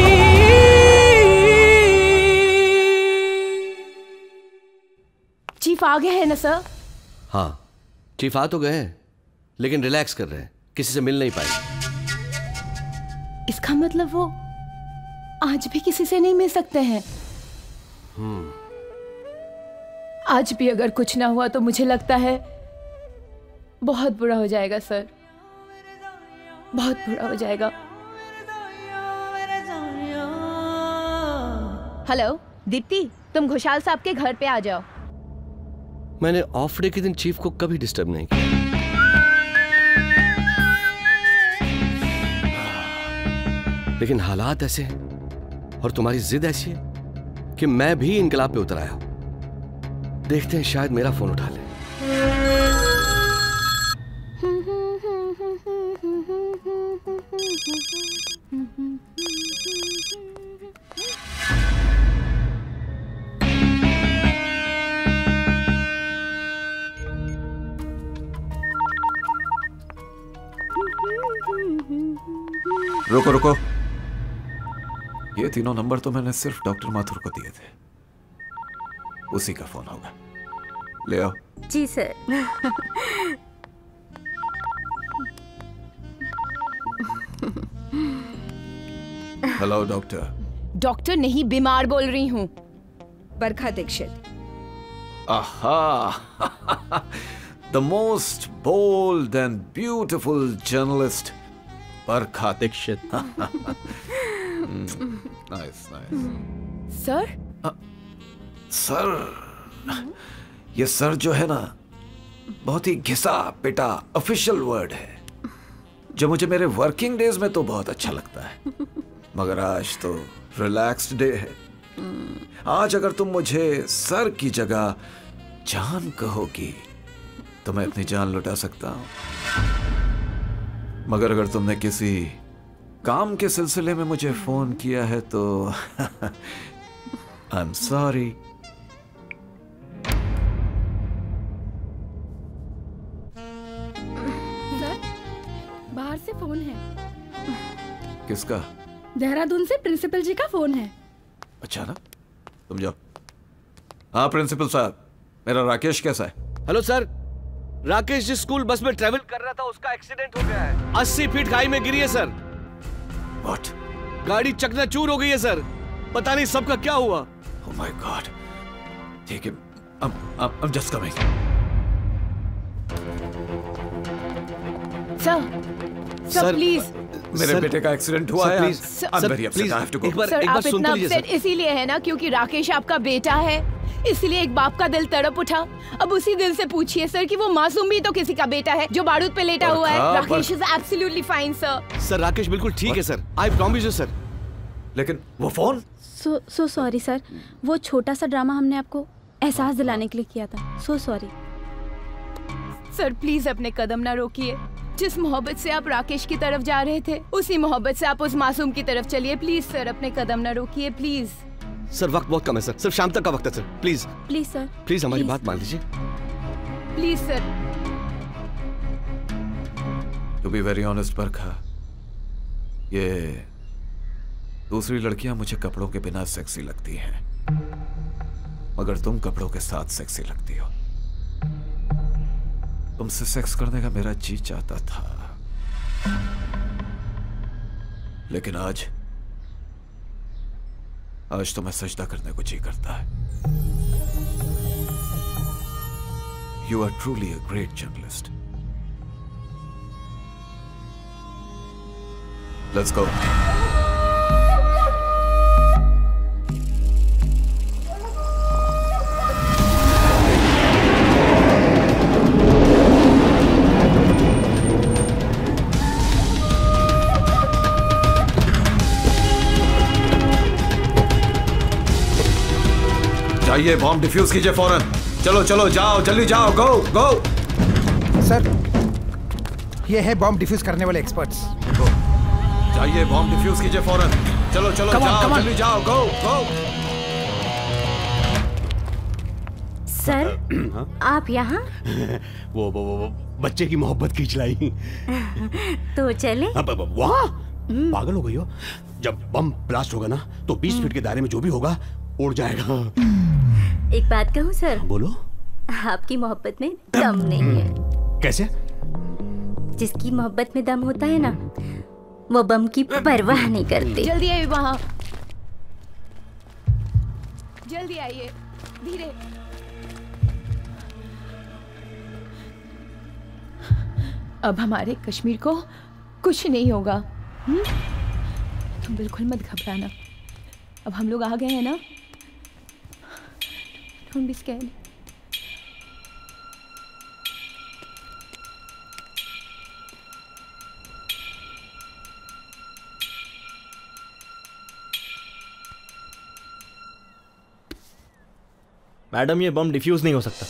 चीफ आ गए हैं ना सर? हाँ चीफ आ तो गए हैं, लेकिन रिलैक्स कर रहे हैं, किसी से मिल नहीं पाए। इसका मतलब वो आज भी किसी से नहीं मिल सकते हैं। हम्म आज भी अगर कुछ ना हुआ तो मुझे लगता है बहुत बुरा हो जाएगा सर, बहुत बुरा हो जाएगा। हेलो दीप्ति, तुम घोषाल साहब के घर पे आ जाओ। मैंने ऑफ डे के दिन चीफ को कभी डिस्टर्ब नहीं किया। लेकिन हालात ऐसे हैं और तुम्हारी जिद ऐसी है कि मैं भी इनकलाब पे उतर आया हूं। देखते हैं शायद मेरा फोन उठा ले। रुको रुको, ये तीनों नंबर तो मैंने सिर्फ डॉक्टर माथुर को दिए थे, उसी का फोन होगा। ले आओ। जी सर। Hello doctor. डॉक्टर नहीं, बीमार बोल रही हूँ। बरखा दीक्षित। आहा, the most bold and beautiful journalist, Barkha Dikshit. Nice nice. Sir? Sir, ये सर जो है ना, बहुत ही घिसा पिटा ऑफिशियल वर्ड है, जो मुझे मेरे वर्किंग डेज में तो बहुत अच्छा लगता है, मगर आज तो रिलैक्स्ड डे है। आज अगर तुम मुझे सर की जगह जान कहोगी तो मैं अपनी जान लुटा सकता हूं, मगर अगर तुमने किसी काम के सिलसिले में मुझे फोन किया है तो आई एम सॉरी। बाहर से फोन है। किसका? देहरादून से प्रिंसिपल जी का फोन है। अच्छा ना, तुम जाओ। हाँ प्रिंसिपल साहब, मेरा राकेश कैसा है? हेलो सर, राकेश जिस स्कूल बस में ट्रेवल कर रहा था उसका एक्सीडेंट हो गया है। अस्सी फीट खाई में गिरी है सर। व्हाट? गाड़ी चकनाचूर हो गई है सर। पता नहीं सबका क्या हुआ। Oh my God. ठीक है, I'm, I'm, I'm just coming. Sir, sir please. मेरे सर, बेटे का एक्सीडेंट हुआ सर, है। Please, I'm sir, very upset. Please, I have to go. एक बार सर एक बार आप सुन इतना तो लीजिए अपसेट सर। इसीलिए है ना क्योंकि राकेश आपका बेटा है, इसलिए एक बाप का दिल तड़प उठा। अब उसी दिल से पूछिए सर कि वो मासूम भी तो किसी का बेटा है जो बारूद पे लेटा हुआ है। Rakesh is absolutely fine sir. Sir Rakesh बिल्कुल ठीक है sir, I promise you sir. लेकिन वो phone? So so sorry sir, वो छोटा सा ड्रामा हमने आपको एहसास दिलाने के लिए किया था। सो सॉरी सर, प्लीज अपने कदम ना रोकिए। जिस मोहब्बत से आप राकेश की तरफ जा रहे थे उसी मोहब्बत से आप उस मासूम की तरफ चलिए। प्लीज सर, अपने कदम ना रोकिए प्लीज। सर वक्त बहुत कम है सर, सिर्फ शाम तक का वक्त है sir. Please please sir, please हमारी बात मान लीजिए। Please sir. To be very honest Barkha, ये दूसरी लड़कियां मुझे कपड़ों के बिना सेक्सी लगती हैं, मगर तुम कपड़ों के साथ सेक्सी लगती हो। तुमसे सेक्स करने का मेरा जी चाहता था, लेकिन आज आज तो मैं सजदा करने को जी करता है। You are truly a great journalist. Let's go. जाइए, बॉम्ब डिफ्यूज कीजिए फौरन। चलो चलो, जाओ जल्दी जाओ, गो गो। सर, ये है बॉम्ब डिफ्यूज करने वाले एक्सपर्ट्स। जाइए, बॉम्ब डिफ्यूज कीजिए फौरन। चलो चलो, Come on, जाओ come on. जल्दी जाओ, गो गो। सर आप यहाँ? वो, वो वो वो बच्चे की मोहब्बत खींच लाई। तो चले? अब अब वहाँ पागल हो गई हो। जब बम ब्लास्ट होगा ना तो बीस फीट के दायरे में जो भी होगा उड़ जाएगा। एक बात कहूँ सर? बोलो। आपकी मोहब्बत में दम नहीं है। कैसे? जिसकी मोहब्बत में दम होता है ना, वो बम की परवाह नहीं करते। जल्दी आइए वहाँ, जल्दी आइए, धीरे। अब हमारे कश्मीर को कुछ नहीं होगा। हुँ? तुम बिल्कुल मत घबराना। अब हम लोग आ गए हैं ना। Don't be scared. मैडम, ये बम डिफ्यूज नहीं हो सकता।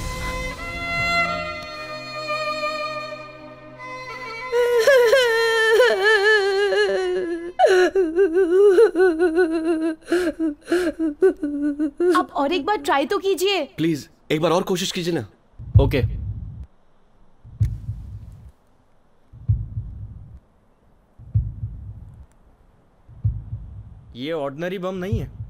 आप और एक बार ट्राई तो कीजिए। प्लीज एक बार और कोशिश कीजिए ना। ओके। ये ऑर्डिनरी बम नहीं है,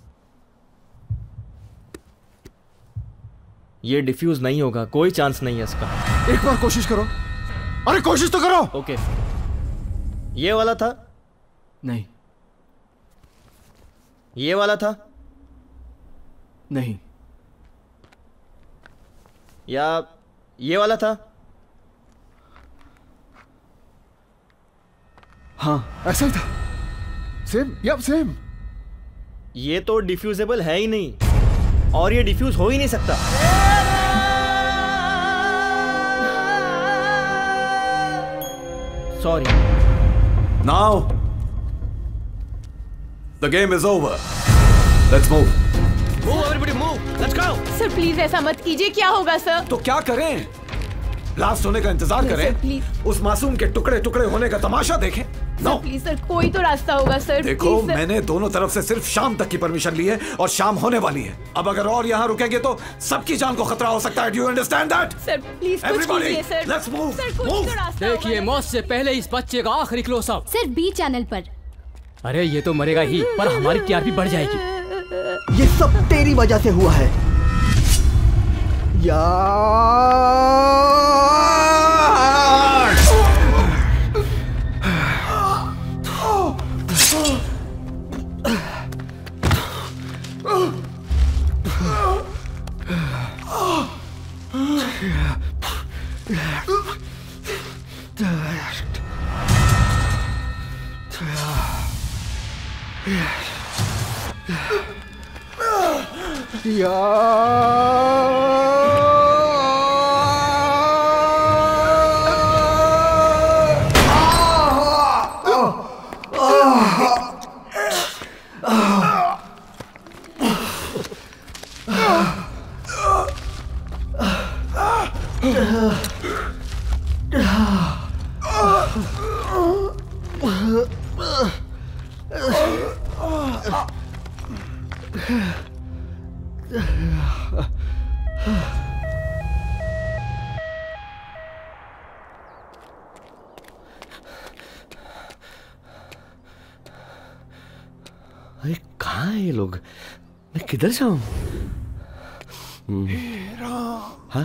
ये डिफ्यूज नहीं होगा, कोई चांस नहीं है इसका। एक बार कोशिश करो। अरे कोशिश तो करो। ओके। ये वाला था? नहीं। ये वाला था? नहीं। या ये वाला था? हाँ, ऐसा ही था। Same, yup same. ये तो डिफ्यूजेबल है ही नहीं, और ये डिफ्यूज हो ही नहीं सकता। Sorry. Now the game is over. Let's move. Move, everybody move. Let's go. Sir please ऐसा मत कीजिए। क्या होगा सर? तो क्या करें? ब्लास्ट होने का इंतजार नहीं, करें? Sir, please. उस मासूम के टुकड़े टुकड़े होने का तमाशा देखें? नो प्लीज सर, कोई तो रास्ता होगा सर। देखो, प्लीज, सर। मैंने दोनों तरफ से सिर्फ शाम तक की परमिशन ली है और शाम होने वाली है। अब अगर और यहाँ रुकेंगे तो सबकी जान को खतरा हो सकता है। Do you understand that? Sir please कुछ कीजिए सर। Let's move. सर कुछ तो रास्ता होगा। देखिए, मौत से पहले इस बच्चे का आखिरी क्लोज अप सिर्फ बी चैनल पर। अरे ये तो मरेगा ही, पर हमारी टीआरपी बढ़ जाएगी। ये सब तेरी वजह से हुआ है यार। अरे कहाँ हैं ये लोग? मैं किधर जाऊं? हाँ?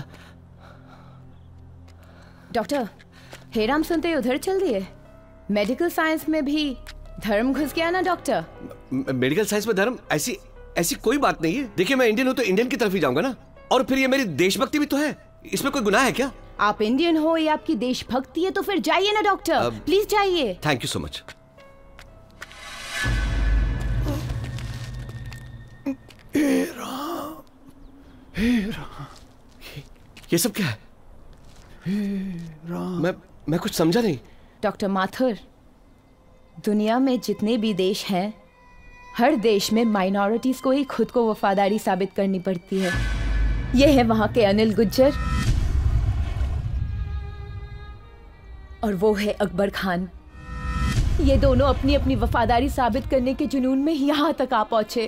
डॉक्टर, हेराम सुनते ही उधर चल दिए। मेडिकल साइंस में भी धर्म घुस गया ना डॉक्टर? मेडिकल साइंस में धर्म? ऐसी ऐसी कोई बात नहीं है। देखिए, मैं इंडियन हूं तो इंडियन की तरफ ही जाऊंगा ना। और फिर ये मेरी देशभक्ति भी तो है, इसमें कोई गुनाह है क्या? आप इंडियन हो या आपकी देशभक्ति है तो फिर जाइए ना डॉक्टर, प्लीज जाइए। Thank you so much. ये सब क्या है? मैं मैं कुछ समझा नहीं। डॉक्टर माथुर, दुनिया में जितने भी देश हैं, हर देश में माइनॉरिटीज को ही खुद को वफादारी साबित करनी पड़ती है। ये है वहां के अनिल गुज्जर और वो है अकबर खान। ये दोनों अपनी अपनी वफादारी साबित करने के जुनून में यहाँ तक आ पहुंचे।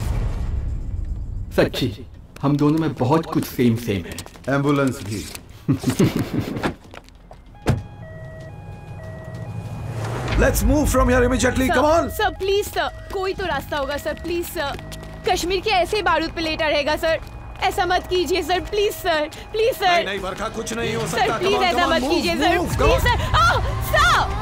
सच्ची, हम दोनों में बहुत कुछ सेम सेम है। एम्बुलेंस भी। Let's move from here immediately. Come on. Sir please sir, कोई तो रास्ता होगा सर, प्लीज सर। कश्मीर के ऐसे ही बारूद पे लेटा रहेगा सर, ऐसा मत कीजिए sir, please sir, please sir. नहीं नहीं बरखा, कुछ नहीं हो सकता। सर प्लीज ऐसा मत कीजिए sir, please sir. Oh sir!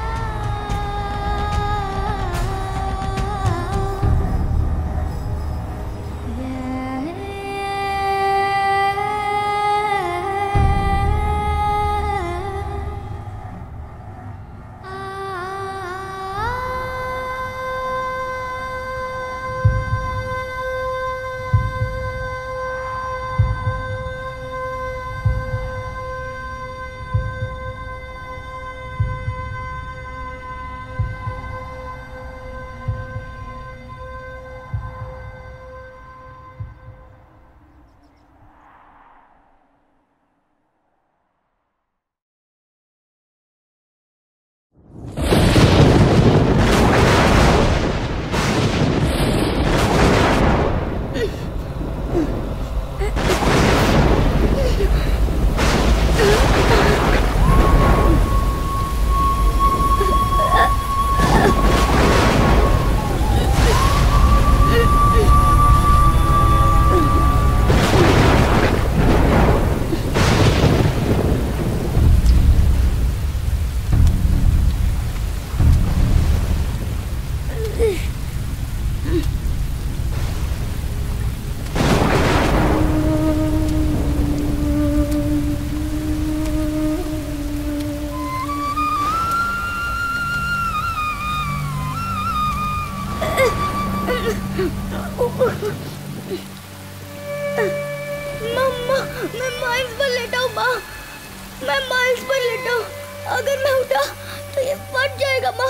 मम्मा, मैं माइल्स पर लेटा हूँ माँ, मैं माइल्स पर लेटा हूँ। अगर मैं उठा तो ये फट जाएगा माँ।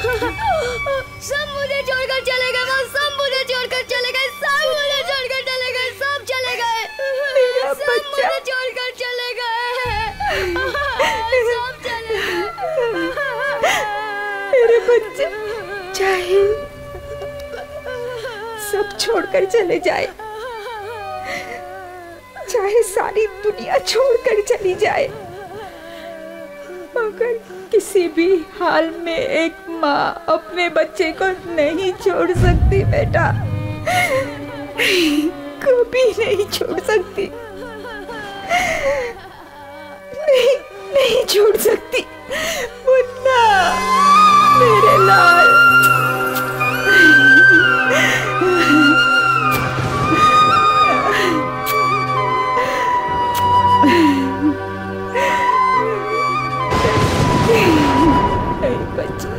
सब मुझे छोड़कर चले गए माँ, सब मुझे छोड़कर चले गए, सब मुझे छोड़कर चले गए, सब चले गए, सब मुझे छोड़कर चले गए, सब चले गए। मेरे बच्चे चाहे सब छोड़कर चले जाए, चाहे सारी दुनिया छोड़कर चली जाए, मगर किसी भी हाल में एक माँ अपने बच्चे को नहीं छोड़ सकती बेटा, कभी नहीं छोड़ सकती, नहीं नहीं छोड़ सकती। मुन्ना मेरे लाल, बच्चा।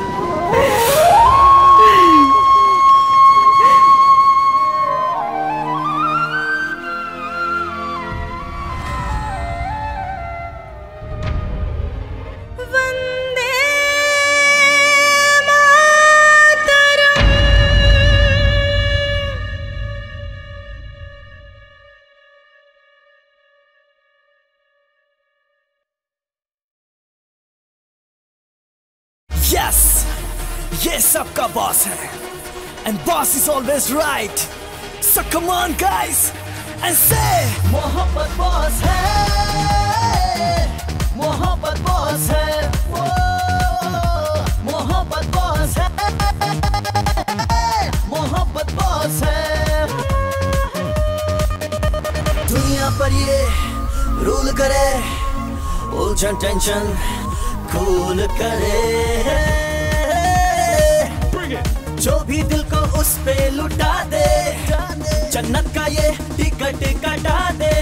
Yes, ये सबका बॉस है, and boss is always right. So come on guys and say मोहब्बत बॉस है, मोहब्बत बॉस है, वो मोहब्बत बॉस है, मोहब्बत बॉस है। दुनिया पर ये रूल करे, उलझन टेंशन कूल करे, जो भी दिल को उस पे लुटा दे, जन्नत का ये टिकट कटा दे।